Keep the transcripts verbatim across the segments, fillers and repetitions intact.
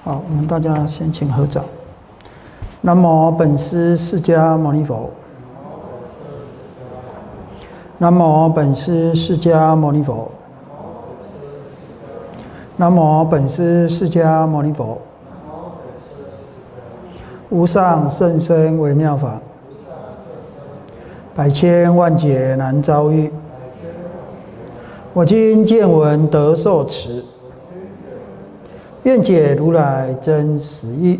好，我们大家先请合掌。南无本师释迦牟尼佛。南无本师释迦牟尼佛。南无本师释迦牟尼佛。无上甚深微妙法，百千万劫难遭遇。我今见闻得受持，愿解如来真实义。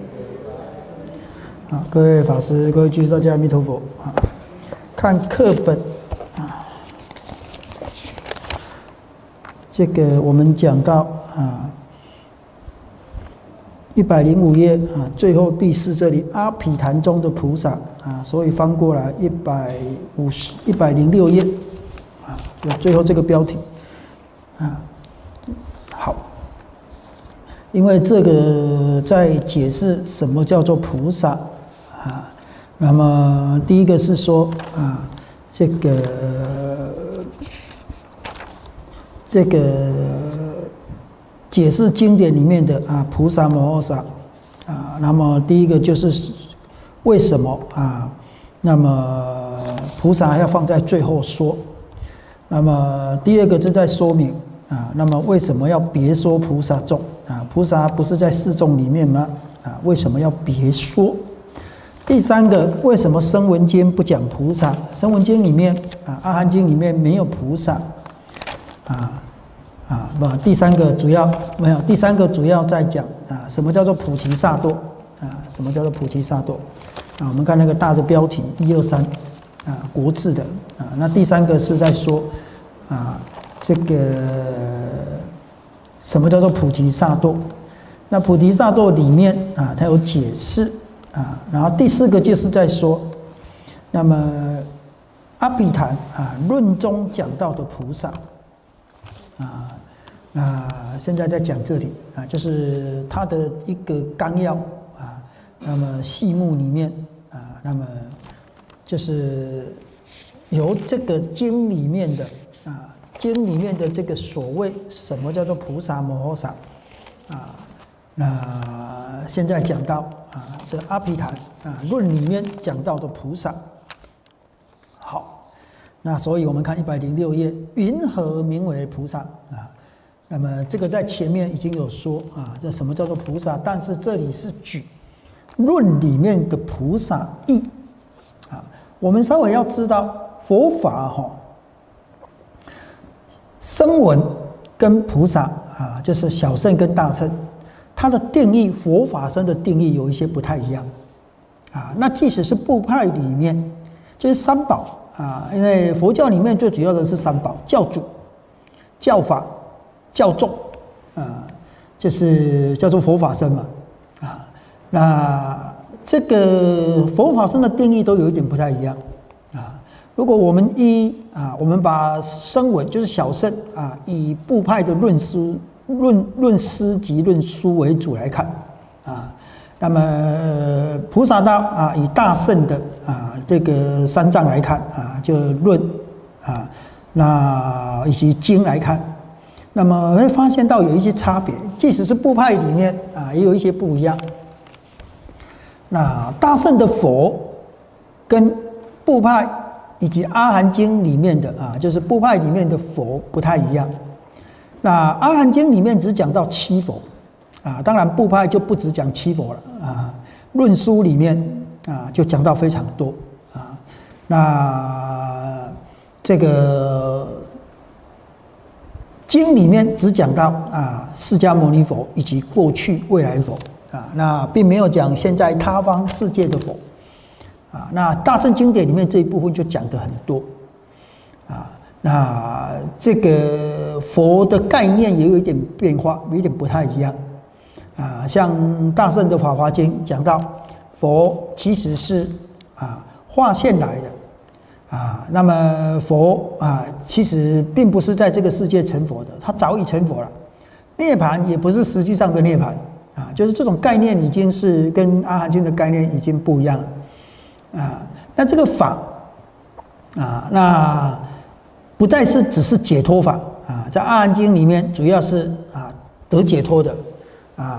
啊，各位法师、各位居士，大家阿弥陀佛啊！看课本啊，这个我们讲到啊，一百零五页啊，最后第四这里阿毗昙中的菩萨啊，所以翻过来一百五十、一百零六页啊，有最后这个标题啊，好。因为这个在解释什么叫做菩萨啊，那么第一个是说啊，这个这个解释经典里面的啊菩萨摩诃萨啊，那么第一个就是为什么啊，那么菩萨要放在最后说，那么第二个是在说明啊，那么为什么要别说菩萨众？啊，菩萨不是在四众里面吗？啊，为什么要别说？第三个，为什么声闻经不讲菩萨？声闻经里面啊，阿含经里面没有菩萨。啊啊不，第三个主要没有，第三个主要在讲啊，什么叫做菩提萨埵？啊，什么叫做菩提萨埵？啊，我们看那个大的标题一二三啊，国字的啊，那第三个是在说啊，这个。什么叫做菩提萨埵？那菩提萨埵里面啊，它有解释啊。然后第四个就是在说，那么阿毗昙啊论中讲到的菩萨啊，那现在在讲这里啊，就是它的一个纲要啊。那么细目里面啊，那么就是由这个经里面的啊。经里面的这个所谓什么叫做菩萨摩诃萨啊？那现在讲到啊，这阿毗昙啊论里面讲到的菩萨。好，那所以我们看一百零六页，云何名为菩萨啊？那么这个在前面已经有说啊，这什么叫做菩萨？但是这里是举论里面的菩萨义啊。我们稍微要知道佛法哈、哦。声闻跟菩萨啊，就是小乘跟大乘，它的定义，佛法僧的定义有一些不太一样啊。那即使是部派里面，就是三宝啊，因为佛教里面最主要的是三宝：教主、教法、教众啊，就是叫做佛法僧嘛啊。那这个佛法僧的定义都有一点不太一样啊。如果我们依啊，我们把声闻就是小乘啊，以部派的论书、论论诗及论书为主来看啊，那么、呃、菩萨道啊，以大乘的啊这个三藏来看啊，就论啊，那以及经来看，那么会发现到有一些差别，即使是部派里面啊，也有一些不一样。那大乘的佛跟部派。以及阿含经里面的啊，就是部派里面的佛不太一样。那阿含经里面只讲到七佛啊，当然部派就不只讲七佛了啊。论书里面啊就讲到非常多啊。那这个经里面只讲到啊释迦牟尼佛以及过去未来佛啊，那并没有讲现在他方世界的佛。啊，那大乘经典里面这一部分就讲得很多，啊，那这个佛的概念也有一点变化，有一点不太一样，啊，像大乘的法华经讲到佛其实是啊化现来的，啊，那么佛啊其实并不是在这个世界成佛的，他早已成佛了，涅槃也不是实际上的涅槃，啊，就是这种概念已经是跟阿含经的概念已经不一样了。啊，那这个法啊，那不再是只是解脱法啊，在阿含经里面主要是啊得解脱的啊，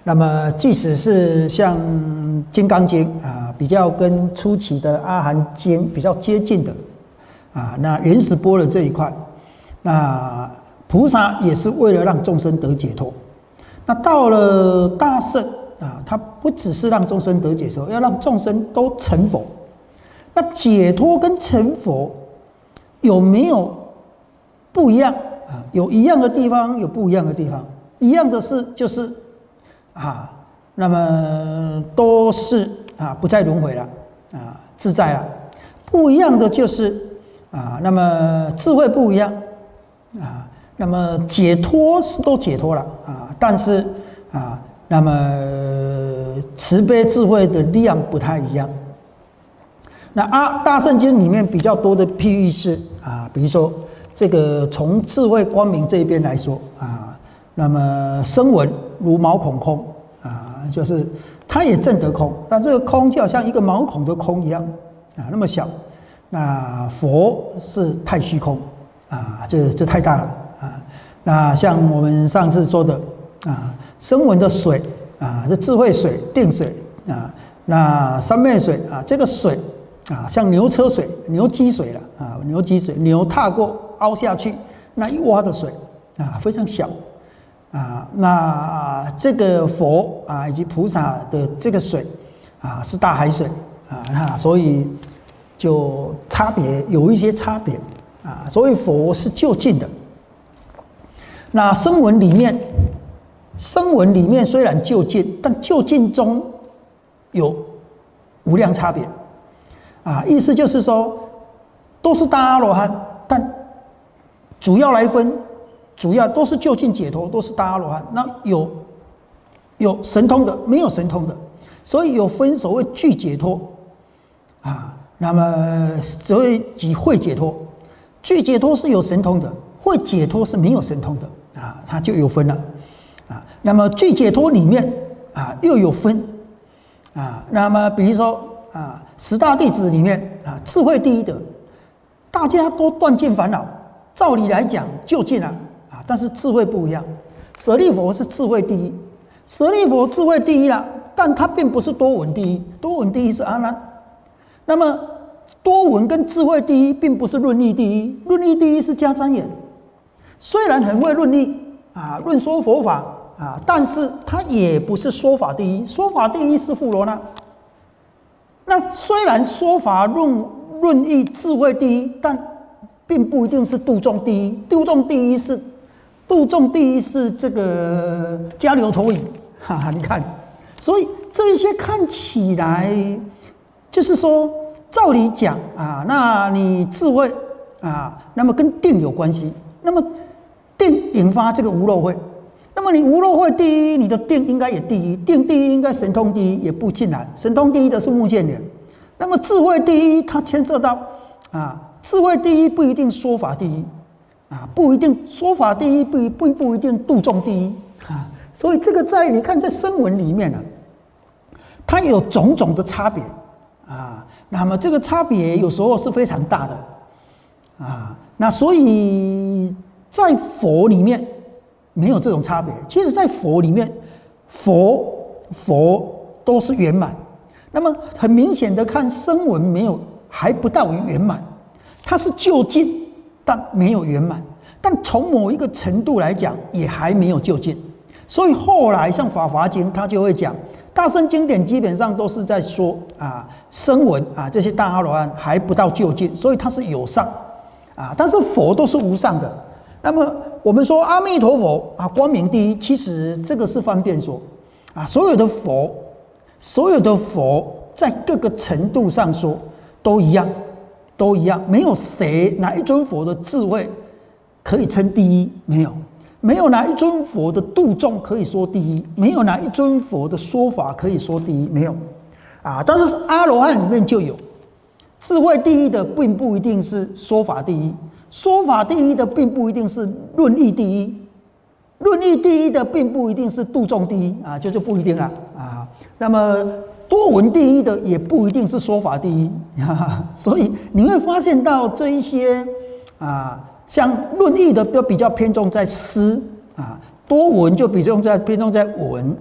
那么即使是像《金刚经》啊，比较跟初期的《阿含经》比较接近的啊，那原始般若这一块，那菩萨也是为了让众生得解脱。那到了大乘啊，它不只是让众生得解脱，要让众生都成佛。那解脱跟成佛有没有不一样啊？有一样的地方，有不一样的地方。一样的是就是啊，那么都是啊不再轮回了啊，自在了。不一样的就是啊，那么智慧不一样啊，那么解脱是都解脱了啊，但是啊，那么慈悲智慧的量不太一样。那啊，大圣经里面比较多的譬喻是啊，比如说这个从智慧光明这一边来说啊，那么声闻如毛孔空啊，就是它也证得空，但这个空就好像一个毛孔的空一样啊，那么小。那佛是太虚空啊，这这太大了啊。那像我们上次说的啊，声闻的水啊，这智慧水、定水啊，那三昧水啊，这个水。啊，像牛车水、牛积水了啊，牛积水，牛踏过凹下去，那一洼的水啊，非常小啊。那、啊、这个佛啊，以及菩萨的这个水啊，是大海水啊，那所以就差别有一些差别啊。所以佛是就近的。那声闻里面，声闻里面虽然就近，但就近中有无量差别。啊，意思就是说，都是大阿罗汉，但主要来分，主要都是就近解脱，都是大阿罗汉。那有有神通的，没有神通的，所以有分所谓具解脱啊，那么所谓即会解脱，具解脱是有神通的，会解脱是没有神通的啊，它就有分了啊。那么具解脱里面啊又有分啊，那么比如说。啊，十大弟子里面啊，智慧第一的，大家都断尽烦恼。照理来讲就近了啊，但是智慧不一样。舍利佛是智慧第一，舍利佛智慧第一了，但他并不是多闻第一，多闻第一是阿难。那么多闻跟智慧第一，并不是论义第一，论义第一是迦旃延。虽然很会论义啊，论说佛法啊，但是他也不是说法第一，说法第一是富罗那。那虽然说法论论义智慧第一，但并不一定是度众第一。度众第一是度众第一是这个迦留陀夷，哈哈，你看，所以这一些看起来就是说，照理讲啊，那你智慧啊，那么跟定有关系，那么定引发这个无漏慧。那么你无漏慧第一，你的定应该也第一，定第一应该神通第一，也不尽然。神通第一的是目犍连。那么智慧第一，它牵涉到啊，智慧第一不一定说法第一啊，不一定说法第一，不不不一定度众第一啊。所以这个在你看在声闻里面呢、啊，它有种种的差别啊。那么这个差别有时候是非常大的啊。那所以在佛里面。没有这种差别。其实，在佛里面，佛佛都是圆满。那么，很明显的看声闻没有，还不到于圆满。它是就近，但没有圆满。但从某一个程度来讲，也还没有就近。所以后来像《法华经》，它就会讲，大乘经典基本上都是在说啊，声闻啊这些大阿罗汉还不到就近，所以它是有上啊，但是佛都是无上的。那么我们说阿弥陀佛啊，光明第一，其实这个是方便说啊，所有的佛，所有的佛在各个程度上说都一样，都一样，没有谁哪一尊佛的智慧可以称第一，没有，没有哪一尊佛的度众可以说第一，没有哪一尊佛的说法可以说第一，没有啊，但是阿罗汉里面就有智慧第一的，并不一定是说法第一。说法第一的并不一定是论义第一，论义第一的并不一定是度众第一啊，就是不一定了啊。那么多闻第一的也不一定是说法第一，啊、所以你会发现到这一些啊，像论义的都比较偏重在思啊，多闻就比重在偏重在闻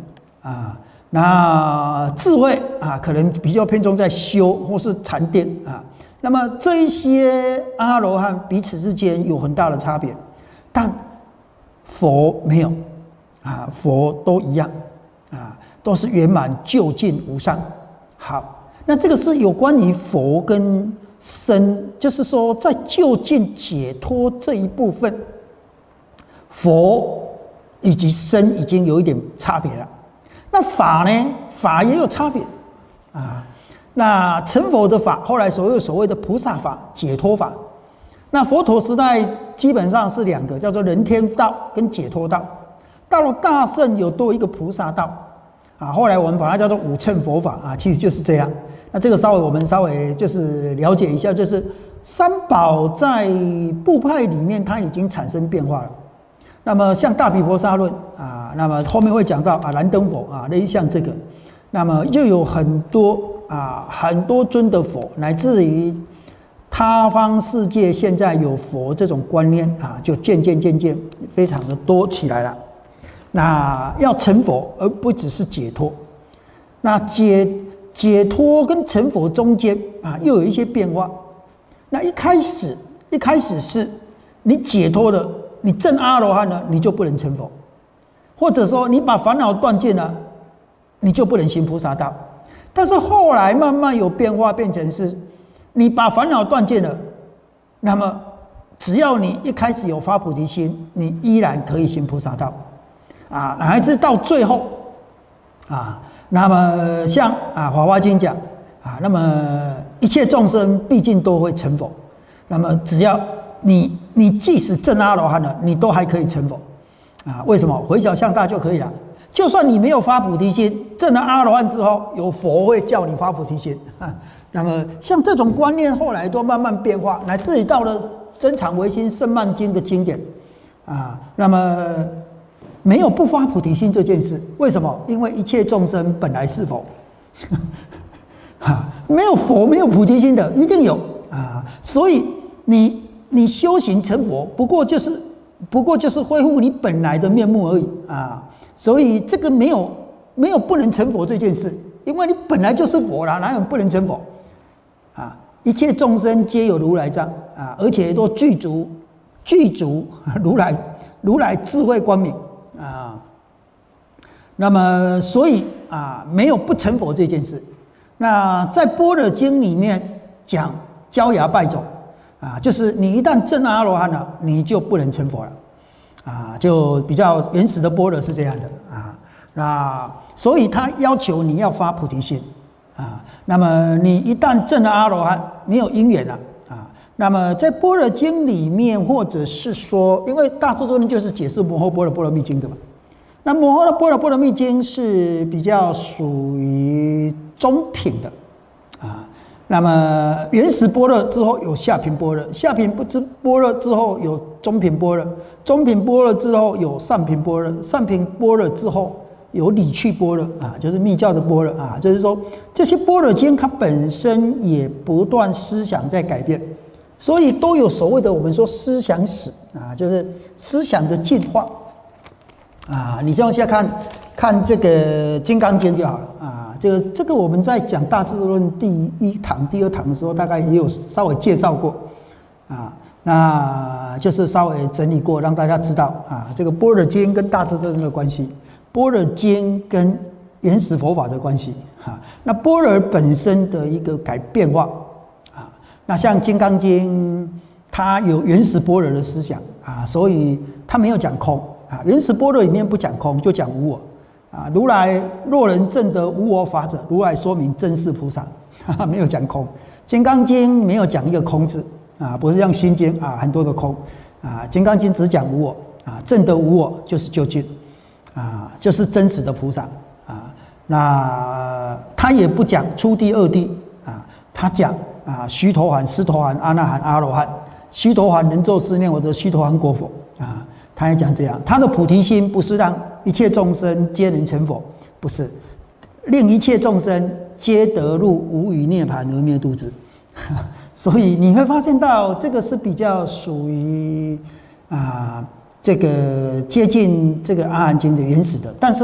啊。那智慧啊，可能比较偏重在修或是禅定啊。那么这一些阿罗汉彼此之间有很大的差别，但佛没有啊，佛都一样啊，都是圆满究竟无上。好，那这个是有关于佛跟身，就是说在究竟解脱这一部分，佛以及身已经有一点差别了。那法呢？法也有差别啊。那成佛的法，后来所有所谓的菩萨法、解脱法。那佛陀时代基本上是两个，叫做人天道跟解脱道。到了大乘有多一个菩萨道啊。后来我们把它叫做五乘佛法啊，其实就是这样。那这个稍微我们稍微就是了解一下，就是三宝在部派里面它已经产生变化了。那么像大毗婆沙论啊，那么后面会讲到啊燃灯佛啊，类似像这个，那么又有很多啊很多尊的佛，乃至于他方世界现在有佛这种观念啊，就渐渐渐渐非常的多起来了。那要成佛，而不只是解脱。那解解脱跟成佛中间啊，又有一些变化。那一开始一开始是你解脱了。你证阿罗汉了，你就不能成佛；或者说你把烦恼断尽了，你就不能行菩萨道。但是后来慢慢有变化，变成是，你把烦恼断尽了，那么只要你一开始有发菩提心，你依然可以行菩萨道，啊，乃至到最后，啊，那么像啊《法华经》讲啊，那么一切众生毕竟都会成佛，那么只要你你即使证阿罗汉了，你都还可以成佛，啊？为什么？回小向大就可以了。就算你没有发菩提心，证了阿罗汉之后，有佛会叫你发菩提心啊。那么像这种观念，后来都慢慢变化，乃至于到了增长唯心胜曼经的经典啊。那么没有不发菩提心这件事，为什么？因为一切众生本来是佛，啊，没有佛没有菩提心的，一定有啊。所以你。你修行成佛，不过就是不过就是恢复你本来的面目而已啊！所以这个没有没有不能成佛这件事，因为你本来就是佛啦，哪有不能成佛啊？一切众生皆有如来藏啊，而且都具足具足如来如来智慧光明啊。那么所以啊，没有不成佛这件事。那在般若经里面讲焦芽败种。啊，就是你一旦证阿罗汉了，你就不能成佛了，啊，就比较原始的般若是这样的啊。那所以他要求你要发菩提心啊。那么你一旦证了阿罗汉，没有因缘了啊。那么在般若经里面，或者是说，因为大智度论就是解释摩诃般若波罗蜜经的嘛。那摩诃般若波罗蜜经是比较属于中品的啊。那么原始般若之后有下品般若，下品般若之后有中品般若，中品般若之后有上品般若，上品般若之后有理趣般若啊，就是密教的般若啊，就是说这些般若经它本身也不断思想在改变，所以都有所谓的我们说思想史啊，就是思想的进化啊。你像现在看看这个《金刚经》就好了啊。这个这个我们在讲大智度论第一堂、第二堂的时候，大概也有稍微介绍过啊。那就是稍微整理过，让大家知道啊，这个般若经跟大智度论的关系，般若经跟原始佛法的关系啊。那般若本身的一个改变化啊。那像《金刚经》，它有原始般若的思想啊，所以它没有讲空啊。原始般若里面不讲空，就讲无我。啊，如来若人证得无我法者，如来说明真是菩萨，哈哈，没有讲空。金刚经没有讲一个空字啊，不是像心经啊很多的空啊，金刚经只讲无我啊，证得无我就是究竟啊，就是真实的菩萨啊。那他也不讲初地二地啊，他讲啊须陀洹、斯陀含、阿那含、阿罗汉。须陀洹能作是念，我得须陀洹果否啊。他也讲这样，他的菩提心不是让一切众生皆能成佛，不是令一切众生皆得入无余涅槃而灭度之。所以你会发现到这个是比较属于啊这个接近这个阿含经的原始的，但是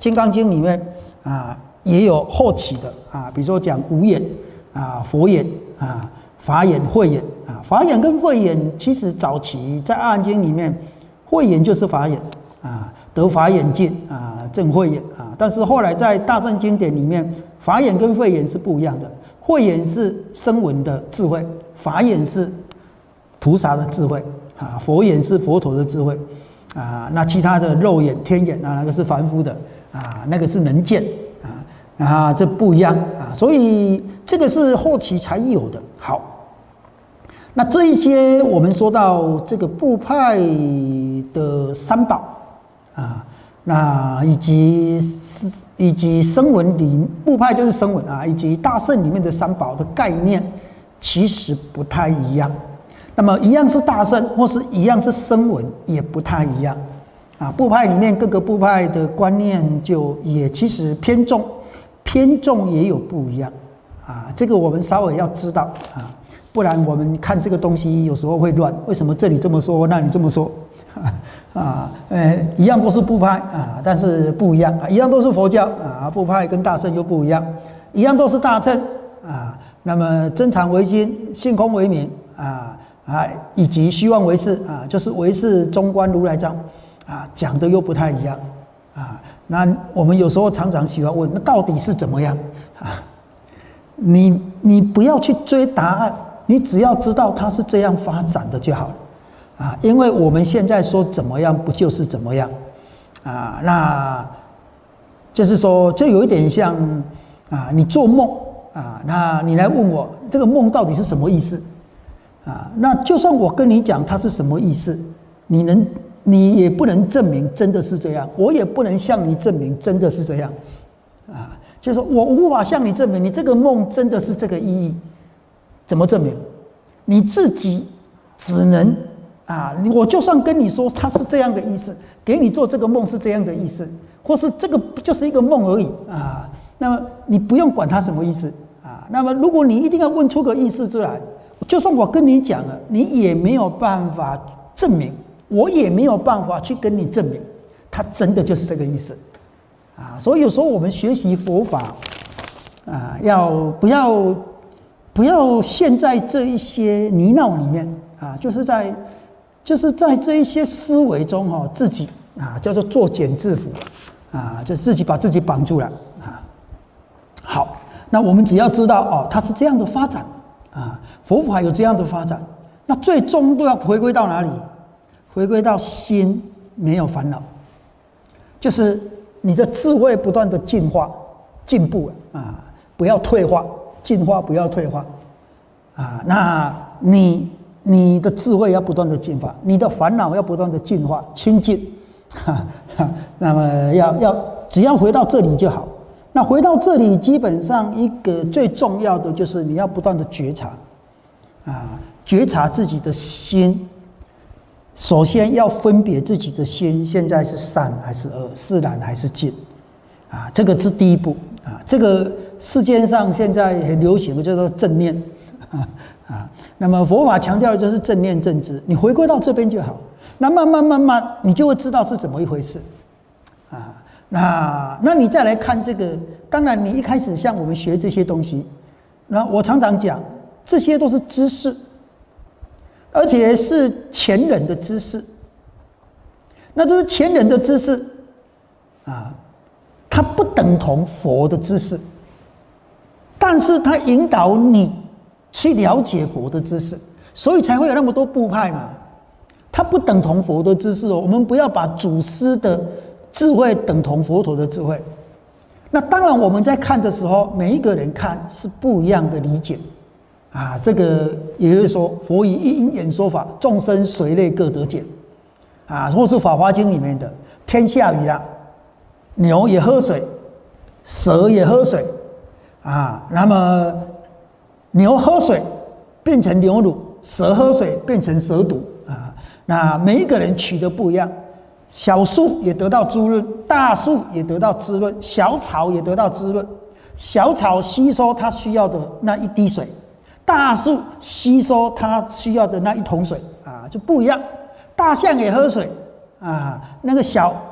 金刚经》里面啊也有后期的啊，比如说讲无眼啊、佛眼啊、法眼、慧眼啊。法眼跟慧眼其实早期在《阿含经》里面，慧眼就是法眼啊，得法眼境啊，证慧眼啊。但是后来在大乘经典里面，法眼跟慧眼是不一样的。慧眼是声闻的智慧，法眼是菩萨的智慧啊，佛眼是佛陀的智慧啊。那其他的肉眼、天眼啊，那个是凡夫的啊，那个是能见啊啊，这不一样啊。所以这个是后期才有的。好。那这一些我们说到这个部派的三宝啊，那以及以及声闻里部派就是声闻啊，以及大乘里面的三宝的概念其实不太一样。那么一样是大乘，或是一样是声闻，也不太一样啊。部派里面各个部派的观念就也其实偏重，偏重也有不一样啊。这个我们稍微要知道啊。不然我们看这个东西有时候会乱，为什么这里这么说，那你这么说？啊，呃，一样都是部派啊，但是不一样啊，一样都是佛教啊，部派跟大乘又不一样，一样都是大乘啊，那么真常唯心，性空为名啊啊，以及虚妄为事啊，就是唯识中观如来藏啊，讲的又不太一样啊。那我们有时候常常喜欢问，那到底是怎么样啊？你你不要去追答案。你只要知道它是这样发展的就好了，啊，因为我们现在说怎么样，不就是怎么样，啊，那就是说，就有一点像啊，你做梦啊，那你来问我这个梦到底是什么意思，啊，那就算我跟你讲它是什么意思，你能你也不能证明真的是这样，我也不能向你证明真的是这样，啊，就是说我无法向你证明你这个梦真的是这个意义。怎么证明？你自己只能啊，我就算跟你说它是这样的意思，给你做这个梦是这样的意思，或是这个就是一个梦而已啊。那么你不用管它什么意思啊。那么如果你一定要问出个意思出来，就算我跟你讲了，你也没有办法证明，我也没有办法去跟你证明，它真的就是这个意思啊。所以有时候我们学习佛法啊，要不要？不要陷在这一些泥淖里面啊，就是在就是在这一些思维中哈、哦，自己啊叫做作茧自缚啊，就自己把自己绑住了啊。好，那我们只要知道哦，它是这样的发展啊，佛法有这样的发展，那最终都要回归到哪里？回归到心没有烦恼，就是你的智慧不断的进化、进步啊，不要退化。进化不要退化，啊，那你你的智慧要不断的进化，你的烦恼要不断的进化清净，哈哈，那么要要只要回到这里就好。那回到这里，基本上一个最重要的就是你要不断的觉察，啊，觉察自己的心。首先要分别自己的心现在是善还是恶，是染还是净，啊，这个是第一步啊，这个。世界上现在很流行的叫做正念啊啊，那么佛法强调的就是正念正知，你回归到这边就好，那慢慢慢慢你就会知道是怎么一回事啊。那那你再来看这个，当然你一开始像我们学这些东西，那我常常讲，这些都是知识，而且是前人的知识。那这是前人的知识啊，它不等同佛的知识。但是它引导你去了解佛的知识，所以才会有那么多部派嘛。它不等同佛的知识哦，我们不要把祖师的智慧等同佛陀的智慧。那当然，我们在看的时候，每一个人看是不一样的理解啊。这个也就是说，佛以一因演说法，众生随类各得解啊。或是《法华经》里面的，天下雨了，牛也喝水，蛇也喝水。啊，那么牛喝水变成牛乳，蛇喝水变成蛇毒啊。那每一个人取的不一样，小树也得到滋润，大树也得到滋润，小草也得到滋润。小草吸收它需要的那一滴水，大树吸收它需要的那一桶水啊，就不一样。大象也喝水啊，那个小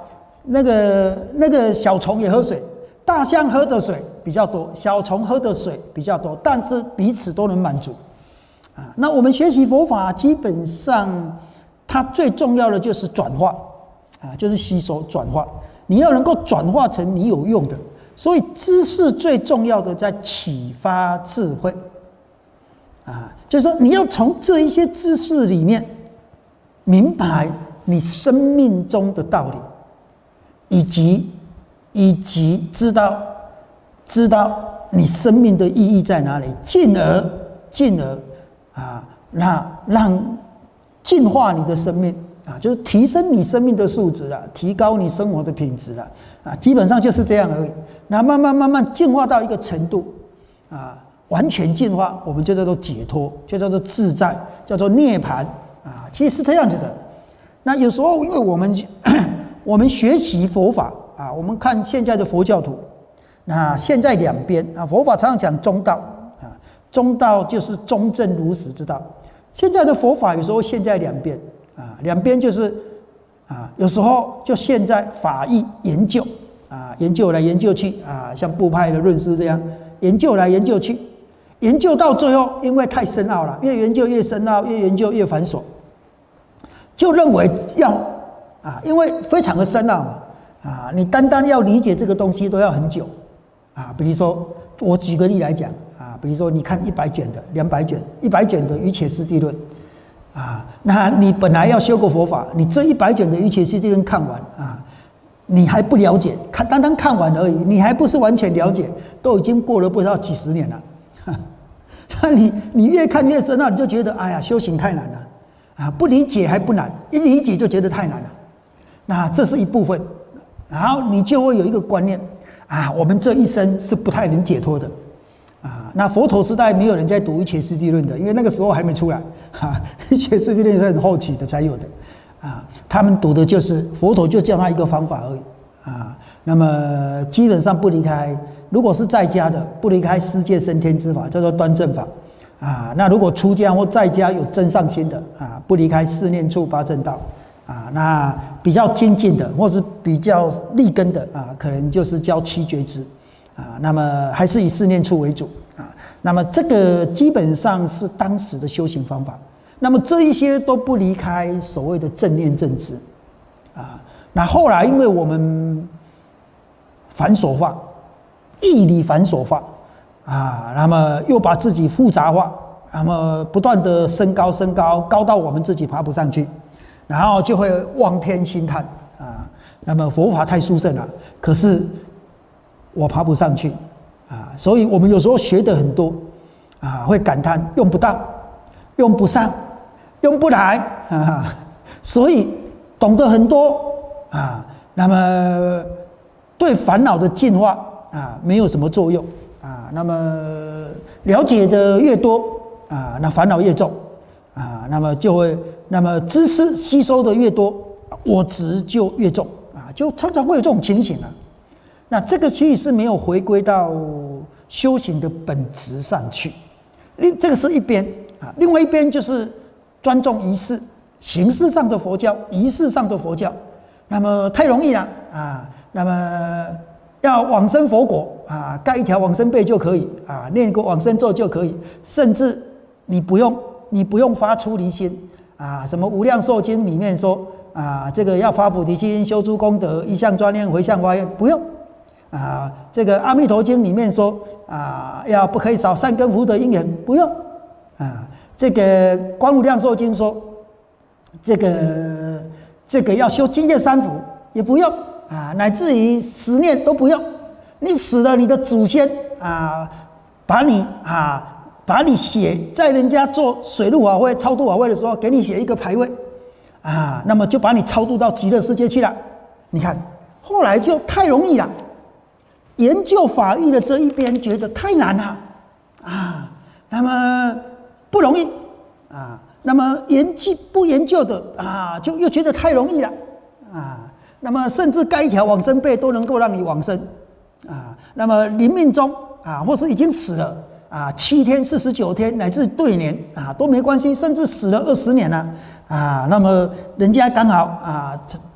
那个那个小虫也喝水，大象喝的水比较多，小虫喝的水比较多，但是彼此都能满足啊。那我们学习佛法，基本上它最重要的就是转化啊，就是吸收转化。你要能够转化成你有用的，所以知识最重要的在启发智慧啊，就是说你要从这一些知识里面明白你生命中的道理。以及以及知道知道你生命的意义在哪里，进而进而啊，那让净化你的生命啊，就是提升你生命的素质啦，提高你生活的品质啦啊，基本上就是这样而已。那慢慢慢慢进化到一个程度啊，完全进化，我们就叫做解脱，就叫做自在，叫做涅槃啊，其实是这样子的。那有时候因为我们我们学习佛法啊，我们看现在的佛教徒，那现在两边啊，佛法常常讲中道啊，中道就是中正如实之道。现在的佛法有时候现在两边啊，两边就是啊，有时候就现在法义研究啊，研究来研究去啊，像部派的论师这样研究来研究去，研究到最后，因为太深奥了，越研究越深奥，越研究越繁琐，就认为要。啊，因为非常的深奥嘛，啊，你单单要理解这个东西都要很久，啊，比如说我举个例来讲，啊，比如说你看一百卷的、两百卷、一百卷的《瑜伽师地论》，啊，那你本来要修个佛法，你这一百卷的《瑜伽师地论》看完啊，你还不了解，看单单看完而已，你还不是完全了解，都已经过了不知道几十年了，那你你越看越深奥，你就觉得哎呀，修行太难了，啊，不理解还不难，一理解就觉得太难了。那这是一部分，然后你就会有一个观念啊，我们这一生是不太能解脱的啊。那佛陀时代没有人在读《瑜伽师地论》的，因为那个时候还没出来啊，《瑜伽师地论》是很后期的才有的啊。他们读的就是佛陀就教他一个方法而已啊。那么基本上不离开，如果是在家的，不离开世界升天之法，叫做端正法啊。那如果出家或在家有真上心的啊，不离开四念处八正道。啊，那比较精进的，或是比较立根的啊，可能就是教七觉支啊。那么还是以四念处为主啊。那么这个基本上是当时的修行方法。那么这一些都不离开所谓的正念正知啊。那后来因为我们繁琐化，义理繁琐化啊，那么又把自己复杂化，那么不断的升高升高，高到我们自己爬不上去。然后就会望天兴叹啊，那么佛法太殊胜了，可是我爬不上去啊，所以我们有时候学的很多啊，会感叹用不到、用不上、用不来啊，所以懂得很多啊，那么对烦恼的净化啊没有什么作用啊，那么了解的越多啊，那烦恼越重啊，那么就会。那么知识吸收的越多，我执就越重啊，就常常会有这种情形啊。那这个其实是没有回归到修行的本质上去。另这个是一边啊，另外一边就是专重仪式，形式上的佛教，仪式上的佛教，那么太容易了啊。那么要往生佛果啊，盖一条往生被就可以啊，念个往生咒就可以，甚至你不用你不用发出离心。啊，什么无量寿经里面说啊，这个要发菩提心，修诸功德，一向专念，回向发愿，不用。啊，这个阿弥陀经里面说啊，要不可以少善根福德因缘，不用。啊，这个观无量寿经说，这个这个要修净业三福，也不用。啊，乃至于十念都不用。你死了，你的祖先啊，把你啊。把你写在人家做水陆法会、超度法会的时候，给你写一个牌位，啊，那么就把你超度到极乐世界去了。你看，后来就太容易了。研究法义的这一边觉得太难了，啊，那么不容易啊。那么研究不研究的啊，就又觉得太容易了啊。那么甚至盖一条往生被都能够让你往生啊。那么临命中啊，或是已经死了。啊，七天、四十九天乃至对年啊都没关系，甚至死了二十年了啊，那么人家刚好啊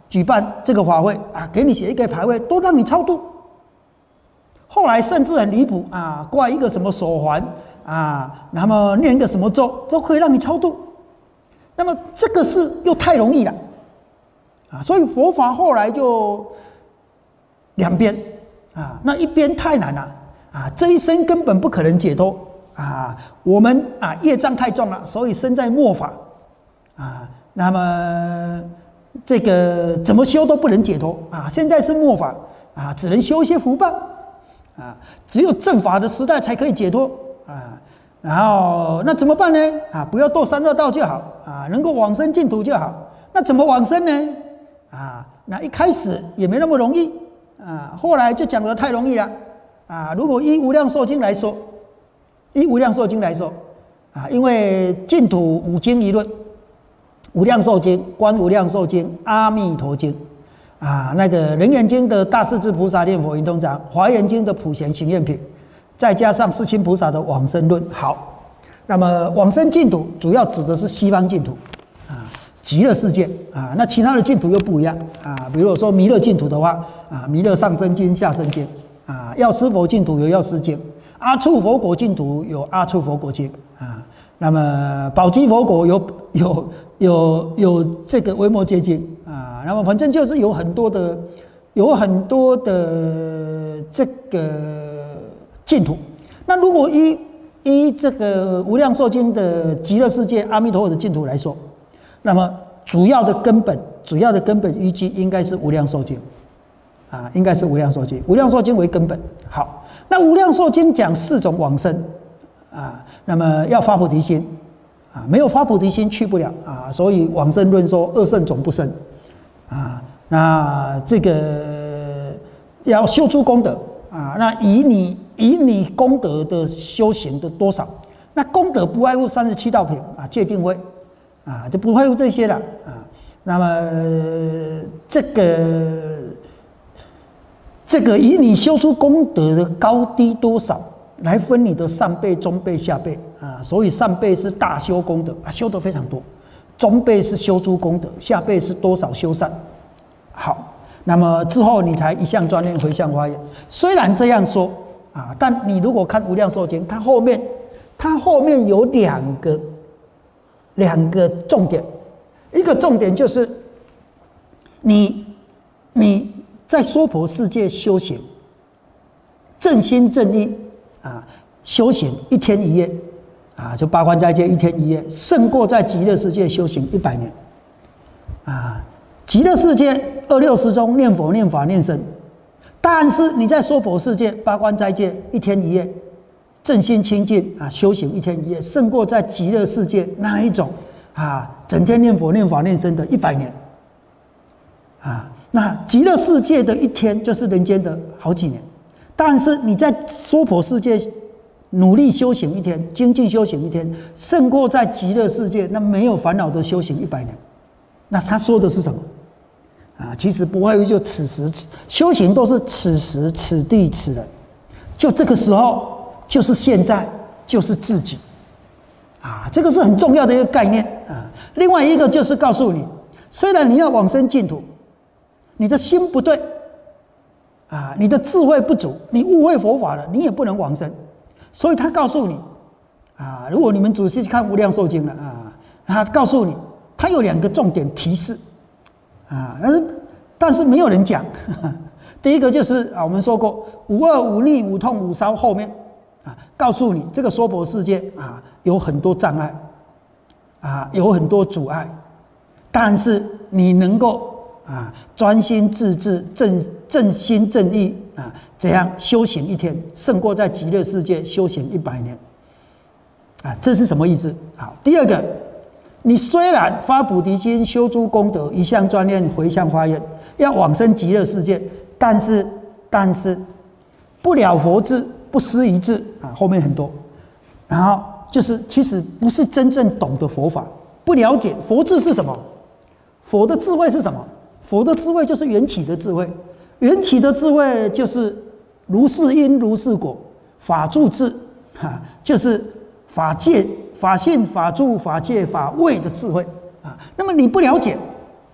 举办这个法会啊，给你写一个牌位，都让你超度。后来甚至很离谱啊，挂一个什么手环啊，那么念一个什么咒，都可以让你超度。那么这个是又太容易了啊，所以佛法后来就两边啊，那一边太难了啊，这一生根本不可能解脱啊，我们啊业障太重了，所以身在末法啊，那么这个怎么修都不能解脱啊，现在是末法啊，只能修一些福报啊，只有正法的时代才可以解脱啊，然后那怎么办呢？啊，不要堕三恶道就好啊，能够往生净土就好。那怎么往生呢？啊，那一开始也没那么容易啊，后来就讲得太容易了啊。如果依无量寿经来说，依无量寿经来说啊，因为净土五经一论，无量寿经、观无量寿经、阿弥陀经。啊，那个楞严经的大势至菩萨念佛圆通章，华严经的普贤行愿品，再加上世亲菩萨的往生论。好，那么往生净土主要指的是西方净土啊，极乐世界啊。那其他的净土又不一样啊，比如说弥勒净土的话啊，弥勒上生经、下生经啊，药师佛净土有药师经，阿处佛果净土有阿处佛果经啊。那么宝积佛果有有有有这个维摩诘经啊，那么反正就是有很多的有很多的这个净土。那如果依依这个无量寿经的极乐世界阿弥陀佛的净土来说，那么主要的根本主要的根本依据应该是无量寿经啊，应该是无量寿经，无量寿经为根本。好，那无量寿经讲四种往生啊。那么要发菩提心啊，没有发菩提心去不了啊，所以往生论说二圣总不生啊。那这个要修诸功德啊，那以你以你功德的修行的多少，那功德不外乎三十七道品啊，戒定慧啊，就不外乎这些了啊。那么这个这个以你修出功德的高低多少，来分你的上辈、中辈、下辈啊，所以上辈是大修功德啊，修得非常多；中辈是修诸功德，下辈是多少修善。好，那么之后你才一向专念回向发愿。虽然这样说啊，但你如果看无量寿经，它后面它后面有两个两个重点，一个重点就是你你在娑婆世界修行，正心正意。啊，修行一天一夜，啊，就八关斋戒一天一夜，胜过在极乐世界修行一百年。啊，极乐世界二六时中念佛、念法、念僧，但是你在娑婆世界八关斋戒一天一夜，正心清净啊，修行一天一夜，胜过在极乐世界那一种啊，整天念佛、念法、念僧的一百年。啊，那极乐世界的一天就是人间的好几年。但是你在娑婆世界努力修行一天，精进修行一天，胜过在极乐世界那没有烦恼的修行一百年。那他说的是什么？啊，其实不外乎就此时修行都是此时此地此人，就这个时候，就是现在，就是自己。啊，这个是很重要的一个概念啊。另外一个就是告诉你，虽然你要往生净土，你的心不对。啊，你的智慧不足，你误会佛法了，你也不能往生。所以他告诉你，啊，如果你们仔细看《无量寿经》了啊，他告诉你，他有两个重点提示，啊，但是但是没有人讲。呵呵第一个就是啊，我们说过无恶无逆无痛无烧，后面啊，告诉你这个娑婆世界啊有很多障碍，啊，有很多阻碍，但是你能够啊专心致志正。正心正意啊，这样修行一天，胜过在极乐世界修行一百年。啊，这是什么意思？好，第二个，你虽然发菩提心、修诸功德、一向专念、回向发愿，要往生极乐世界，但是但是不了佛智，不思一智啊，后面很多。然后就是其实不是真正懂得佛法，不了解佛智是什么，佛的智慧是什么？佛的智慧就是缘起的智慧。缘起的智慧就是如是因如是果，法住智，哈，就是法界、法性、法住、法界、法位的智慧啊。那么你不了解，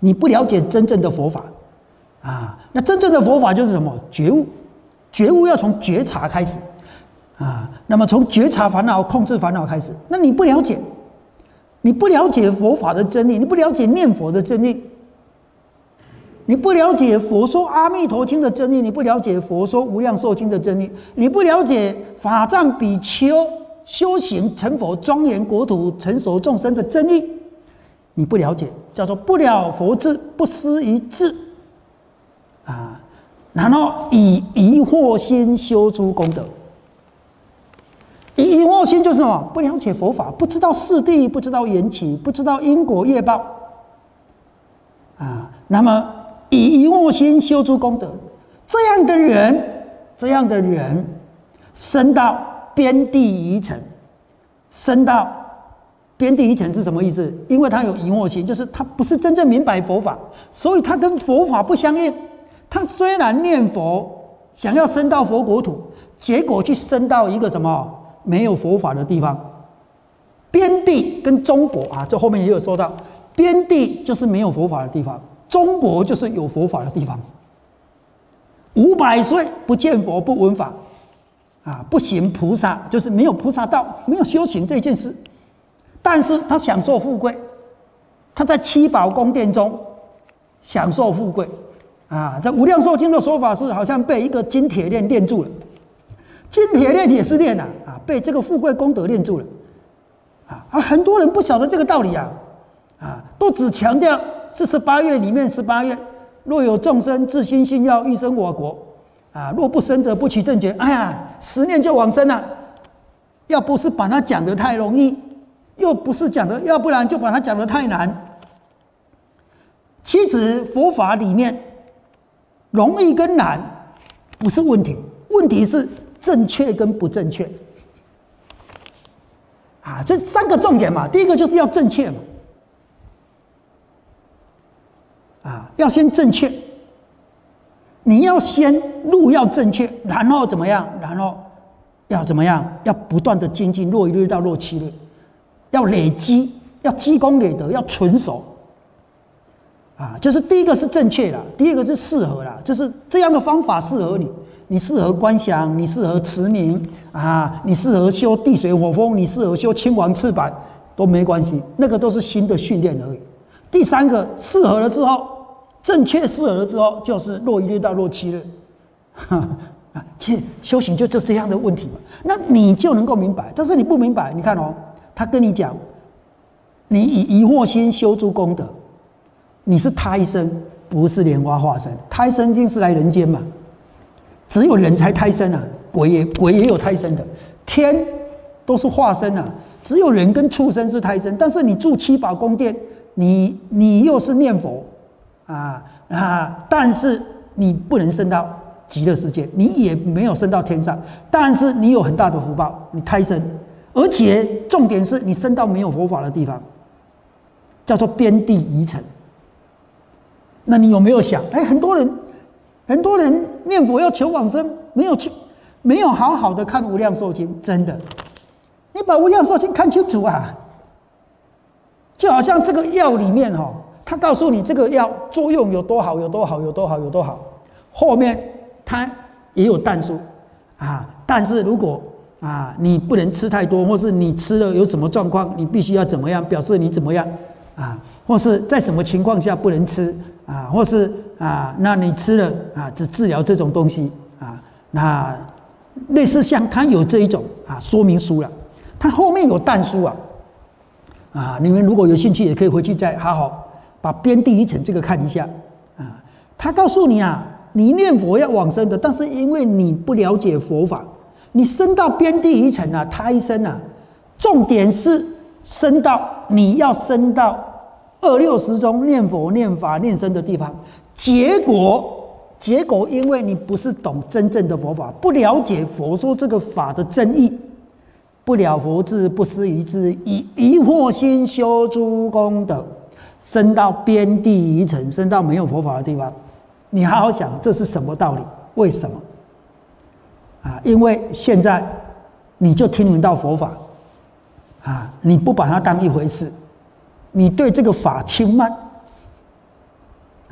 你不了解真正的佛法啊。那真正的佛法就是什么？觉悟，觉悟要从觉察开始啊。那么从觉察烦恼、控制烦恼开始，那你不了解，你不了解佛法的真理，你不了解念佛的真理，你不了解佛说阿弥陀经的真理，你不了解佛说无量寿经的真理，你不了解法藏比丘修行成佛、庄严国土、成熟众生的真理，你不了解，叫做不了佛智，不思于智啊。然后以疑惑心修诸功德。以疑惑心就是什么？不了解佛法，不知道四谛，不知道缘起，不知道因果业报啊。那么以疑惑心修诸功德，这样的人，这样的人，升到边地疑尘，升到边地疑尘是什么意思？因为他有疑惑心，就是他不是真正明白佛法，所以他跟佛法不相应。他虽然念佛，想要升到佛国土，结果去升到一个什么没有佛法的地方。边地跟中国啊，这后面也有说到，边地就是没有佛法的地方，中国就是有佛法的地方。五百岁不见佛不闻法啊，不行菩萨，就是没有菩萨道，没有修行这件事。但是他享受富贵，他在七宝宫殿中享受富贵啊。在无量寿经的说法是，好像被一个金铁链链住了，金铁链也是链啊，啊，被这个富贵功德链住了啊。啊，很多人不晓得这个道理啊，啊，都只强调四十八愿里面十八愿，若有众生自心信要欲生我国啊，若不生则不取正觉。哎呀，十年就往生了。要不是把它讲得太容易，又不是讲的，要不然就把它讲得太难。其实佛法里面容易跟难不是问题，问题是正确跟不正确啊，这三个重点嘛。第一个就是要正确嘛，啊，要先正确，你要先路要正确，然后怎么样？然后要怎么样？要不断的精进，若一日到若七日，要累积，要积功累德，要纯熟。啊，就是第一个是正确啦，第二个是适合啦，就是这样的方法适合你，你适合观想，你适合持名啊，你适合修地水火风，你适合修青黄赤白都没关系，那个都是新的训练而已。第三个适合了之后，正确适合了之后，就是若一日到若七日，啊，其实修行就就是这样的问题嘛，那你就能够明白。但是你不明白，你看哦，他跟你讲，你以疑惑心修诸功德。你是胎生，不是莲花化身。胎生一定是来人间嘛，只有人才胎生啊，鬼也鬼也有胎生的，天都是化身啊，只有人跟畜生是胎生。但是你住七宝宫殿，你你又是念佛啊啊，但是你不能升到极乐世界，你也没有升到天上，但是你有很大的福报，你胎生，而且重点是你升到没有佛法的地方，叫做边地疑尘。那你有没有想？哎，很多人，很多人念佛要求往生，没有去，没有好好的看《无量寿经》，真的，你把《无量寿经》看清楚啊！就好像这个药里面哈，他告诉你这个药作用有多好，有多好，有多好，有多好，后面它也有但书啊。但是如果啊你不能吃太多，或是你吃了有什么状况，你必须要怎么样，表示你怎么样啊，或是在什么情况下不能吃。啊，或是啊，那你吃了啊，只治疗这种东西啊，那类似像它有这一种啊说明书了，它后面有但书啊，啊，你们如果有兴趣，也可以回去再好好把边地疑尘这个看一下啊。他告诉你啊，你念佛要往生的，但是因为你不了解佛法，你升到边地疑尘啊，胎生啊，重点是升到你要升到。二六时中念佛、念法、念僧的地方，结果，结果，因为你不是懂真正的佛法，不了解佛说这个法的真意，不了佛智，不思于智，以疑惑心修诸功德，升到边地疑尘，升到没有佛法的地方。你好好想，这是什么道理？为什么？啊，因为现在你就听闻到佛法，啊，你不把它当一回事。你对这个法轻慢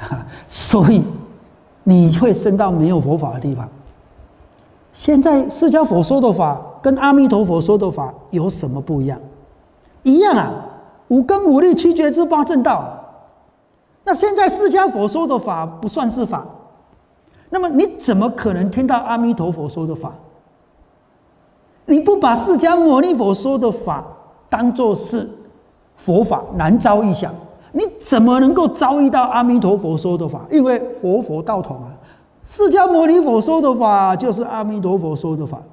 所以你会升到没有佛法的地方。现在释迦佛说的法跟阿弥陀佛说的法有什么不一样？一样啊，五根五力七觉支八正道啊。那现在释迦佛说的法不算是法，那么你怎么可能听到阿弥陀佛说的法？你不把释迦牟尼佛说的法当作是佛法，难遭异想，你怎么能够遭遇到阿弥陀佛说的法？因为佛佛道同啊，释迦牟尼佛说的法就是阿弥陀佛说的法。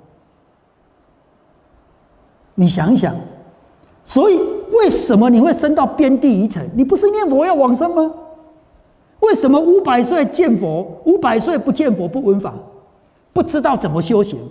你想一想，所以为什么你会升到边地一层？你不是念佛要往生吗？为什么五百岁见佛，五百岁不见佛不闻法，不知道怎么修行？